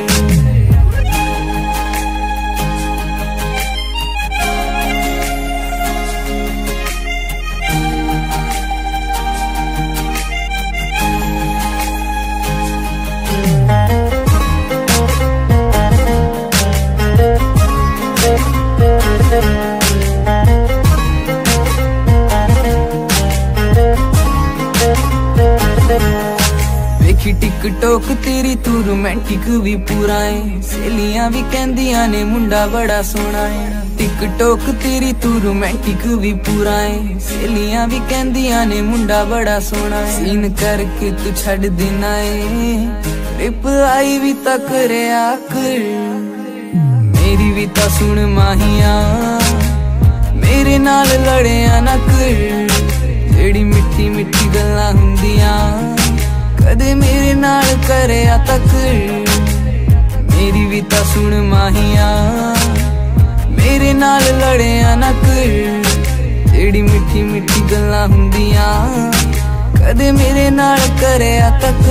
देखी टिकटॉक तेरी तू रोमांटिक भी पूरा है, सहेलियां भी कहंदियां ने मुंडा बड़ा सोहना है। टिकटॉक तेरी तू रोमांटिक भी पूरा है, सहेलियां भी कहंदियां ने मुंडा बड़ा सोहना है। सीन करके तू छड़ देना है, रिप्लाई भी ता करया कर। मेरी भी ता सुन माहिया, मेरे नाल लड़िया ना कर, जेड़ी मिठी मिठी गल्लां हुंदियां कदे मेरे नाल करया तक। मेरी भी ता सुन माहिया, मेरे नाल लड़िया ना कर, जेड़ी मिठी मिठी गल्लां हुंदियां कदे मेरे नाल करया तक।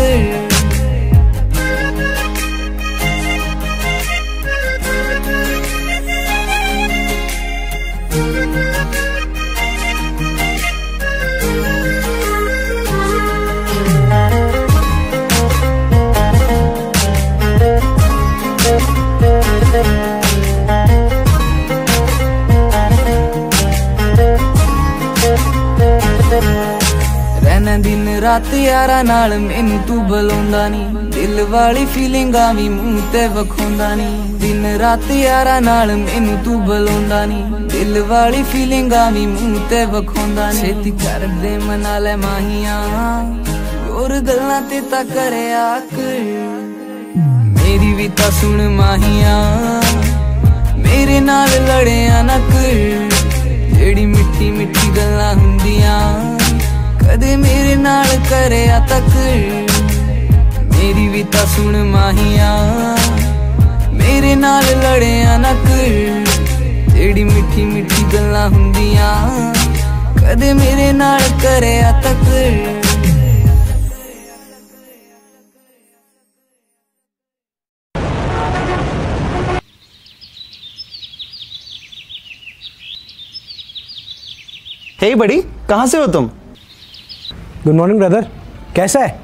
रात यारा नाल मैनू तू बुलाउंदा नी, दिल वाली फीलिंगां भी मूंह ते वखाउंदा नी। दिन रात यारा नाल मैनू तू बुलाउंदा नी, दिल वाली फीलिंगां भी मूंह ते वखाउंदा नी। छेती कर दे मना ले माहियां, और गल्लां ते ता करे आकर, मेरी भी ता सुन माहियां, मेरे नाल लड़िया ना कर। जेड़ी मिट्टी मिट्टी गल्लां हुंदियां कदे मेरे नाल करेया तक, मेरी भी ता सुन माहियां, मेरे नाल लड़िया ना कर। जेड़ी मिट्टी मिट्टी गल्लां हुंदियां कदे मेरे नाल करेया तक। हे बड़ी, कहाँ से हो तुम? गुड मॉर्निंग ब्रदर, कैसा है?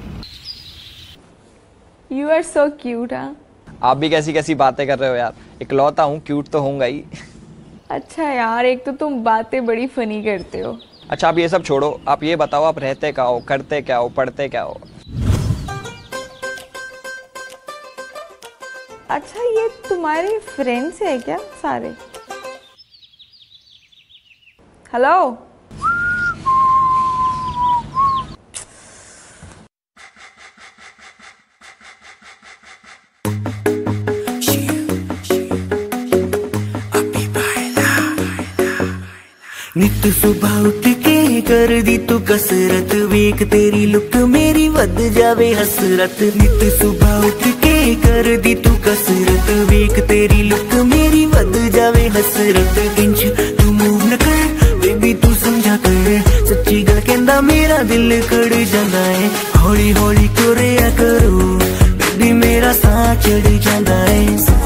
You are so cute. आप भी कैसी कैसी बातें कर रहे हो यार, इकलौता हूँ, क्यूट तो होऊंगा ही। अच्छा यार, एक तो तुम बातें बड़ी फनी करते हो। अच्छा आप ये सब छोड़ो, आप ये बताओ आप रहते क्या हो, करते क्या हो, पढ़ते क्या हो? अच्छा ये तुम्हारे फ्रेंड्स है क्या सारे? हेलो नित सुबह उठ के कर दी तू कसरत, वेख तेरी लुक मेरी वध जावे हसरत। नित सुबह उठ के कर दी तू कसरत, वेख तेरी लुक मेरी वध जावे हसरत। इंच तू मूव न कर बेबी तू समझा कर, सच्ची गल कहंदा मेरा दिल कड़ जांदा है। हौली हौली तुरिया करो बेबी मेरा साह चढ़ जांदा है।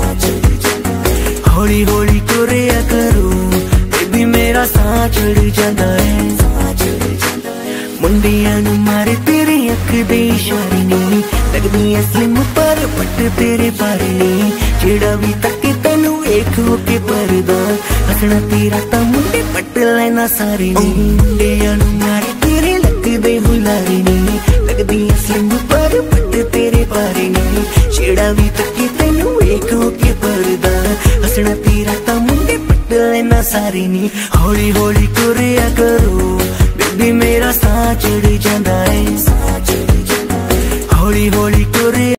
हौली हौली तुरिया करो बेबी मेरा साह चढ़ जांदा है। मुंडियां नू मारे तेरे अख दे इशारे नी, लगदी ऐ स्लिम पर पट तेरे बारे नी। जेड़ा भी तके तैनू वेख होके परदा, हसना तेरा तां मुंडे पट लेना सारे नी। मुंडियां नू मारे तेरे लगदे हुलारे नी, लगदी ऐ स्लिम पर पट तेरे बारे नी। जेड़ा भी तके तैनू वेख होके परदा, हसना तेरा तां मुंडे पट लेना सारे नी। हौली हौली तुरिया करो बेबी मेरा साह चढ़ जांदा है। हौली हौली तुरिया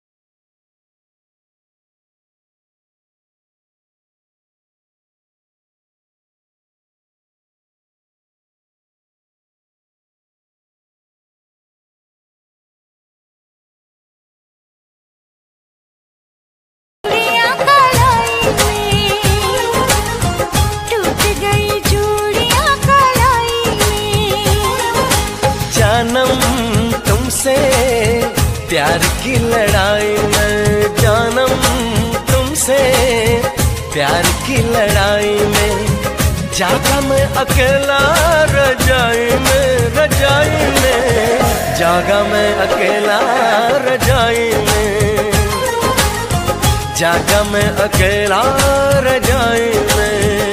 प्यार की लड़ाई में, जानम तुमसे प्यार की लड़ाई में। जागा मैं अकेला रजाई में, रजाई में। जागा मैं अकेला रजाई में, जागा मैं अकेला रजाई में।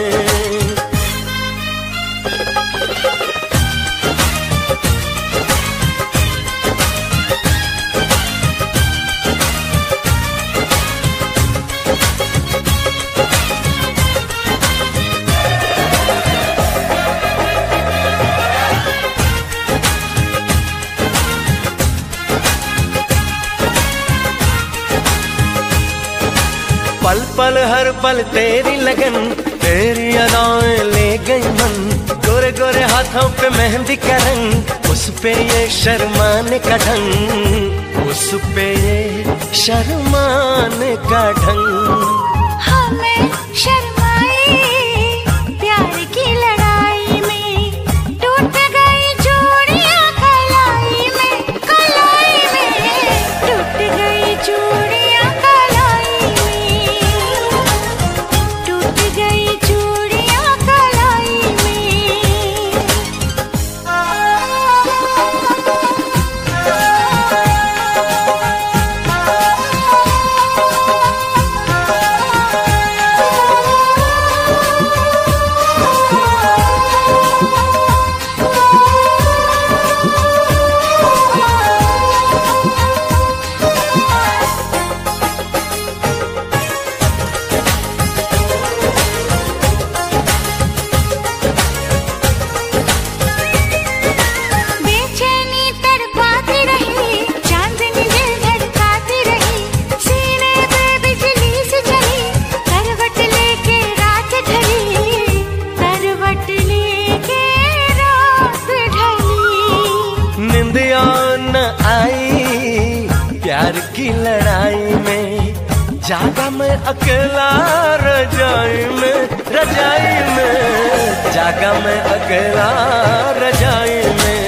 पल पल हर पल तेरी लगन, तेरी अदाएं ले गई मन। गोरे गोरे हाथों पे मेहंदी का रंग, उस पे ये शर्माने का ढंग, उस पे ये शर्माने का ढंग। हमें शर्माए प्यार की लड़ाई में, टूट गई चूड़ियां कलाई में, कलाई में टूट गई चूड़ियां कलाई में, टूट गई चूड़ियां कलाई में। की लड़ाई में, जागा मैं अकेला रजाई में, रजाई में, जागा मैं अकेला रजाई में,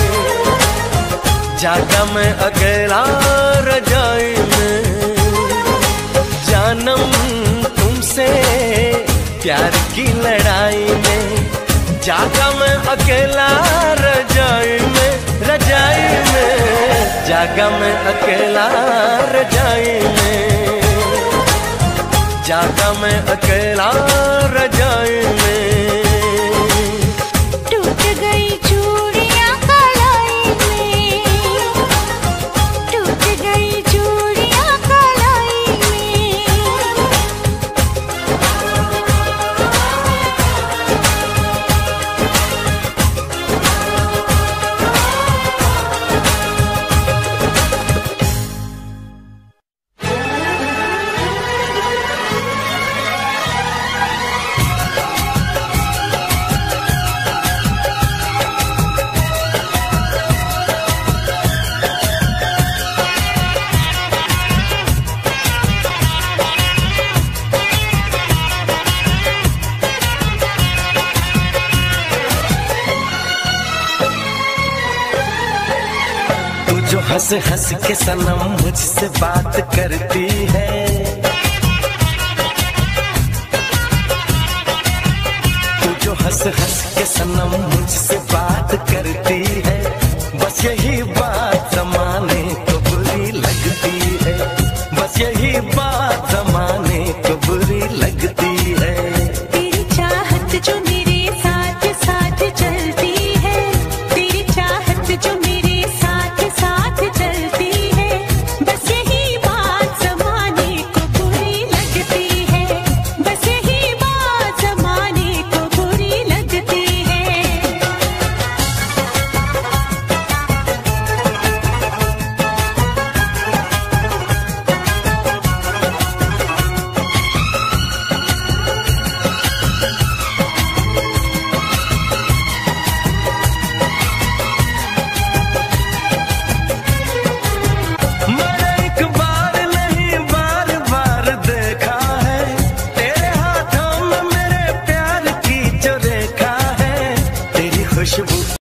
जागा मैं अकेला रजाई में। जानम तुमसे प्यार की लड़ाई में, जागा मैं अकेला रजाई में, रजाई में, जागा मैं अकेला रजाई में, जागा मैं अकेला रजाई में। टूट गई चूड़ियां कलाई में, टूट गई चूड़ियां कलाई में। जो हंस हंस के सनम मुझसे बात करती है, तू जो हंस हंस के सनम मुझसे बात करती है, बस यही बात जमाने को बुरी लगती है, बस यही बात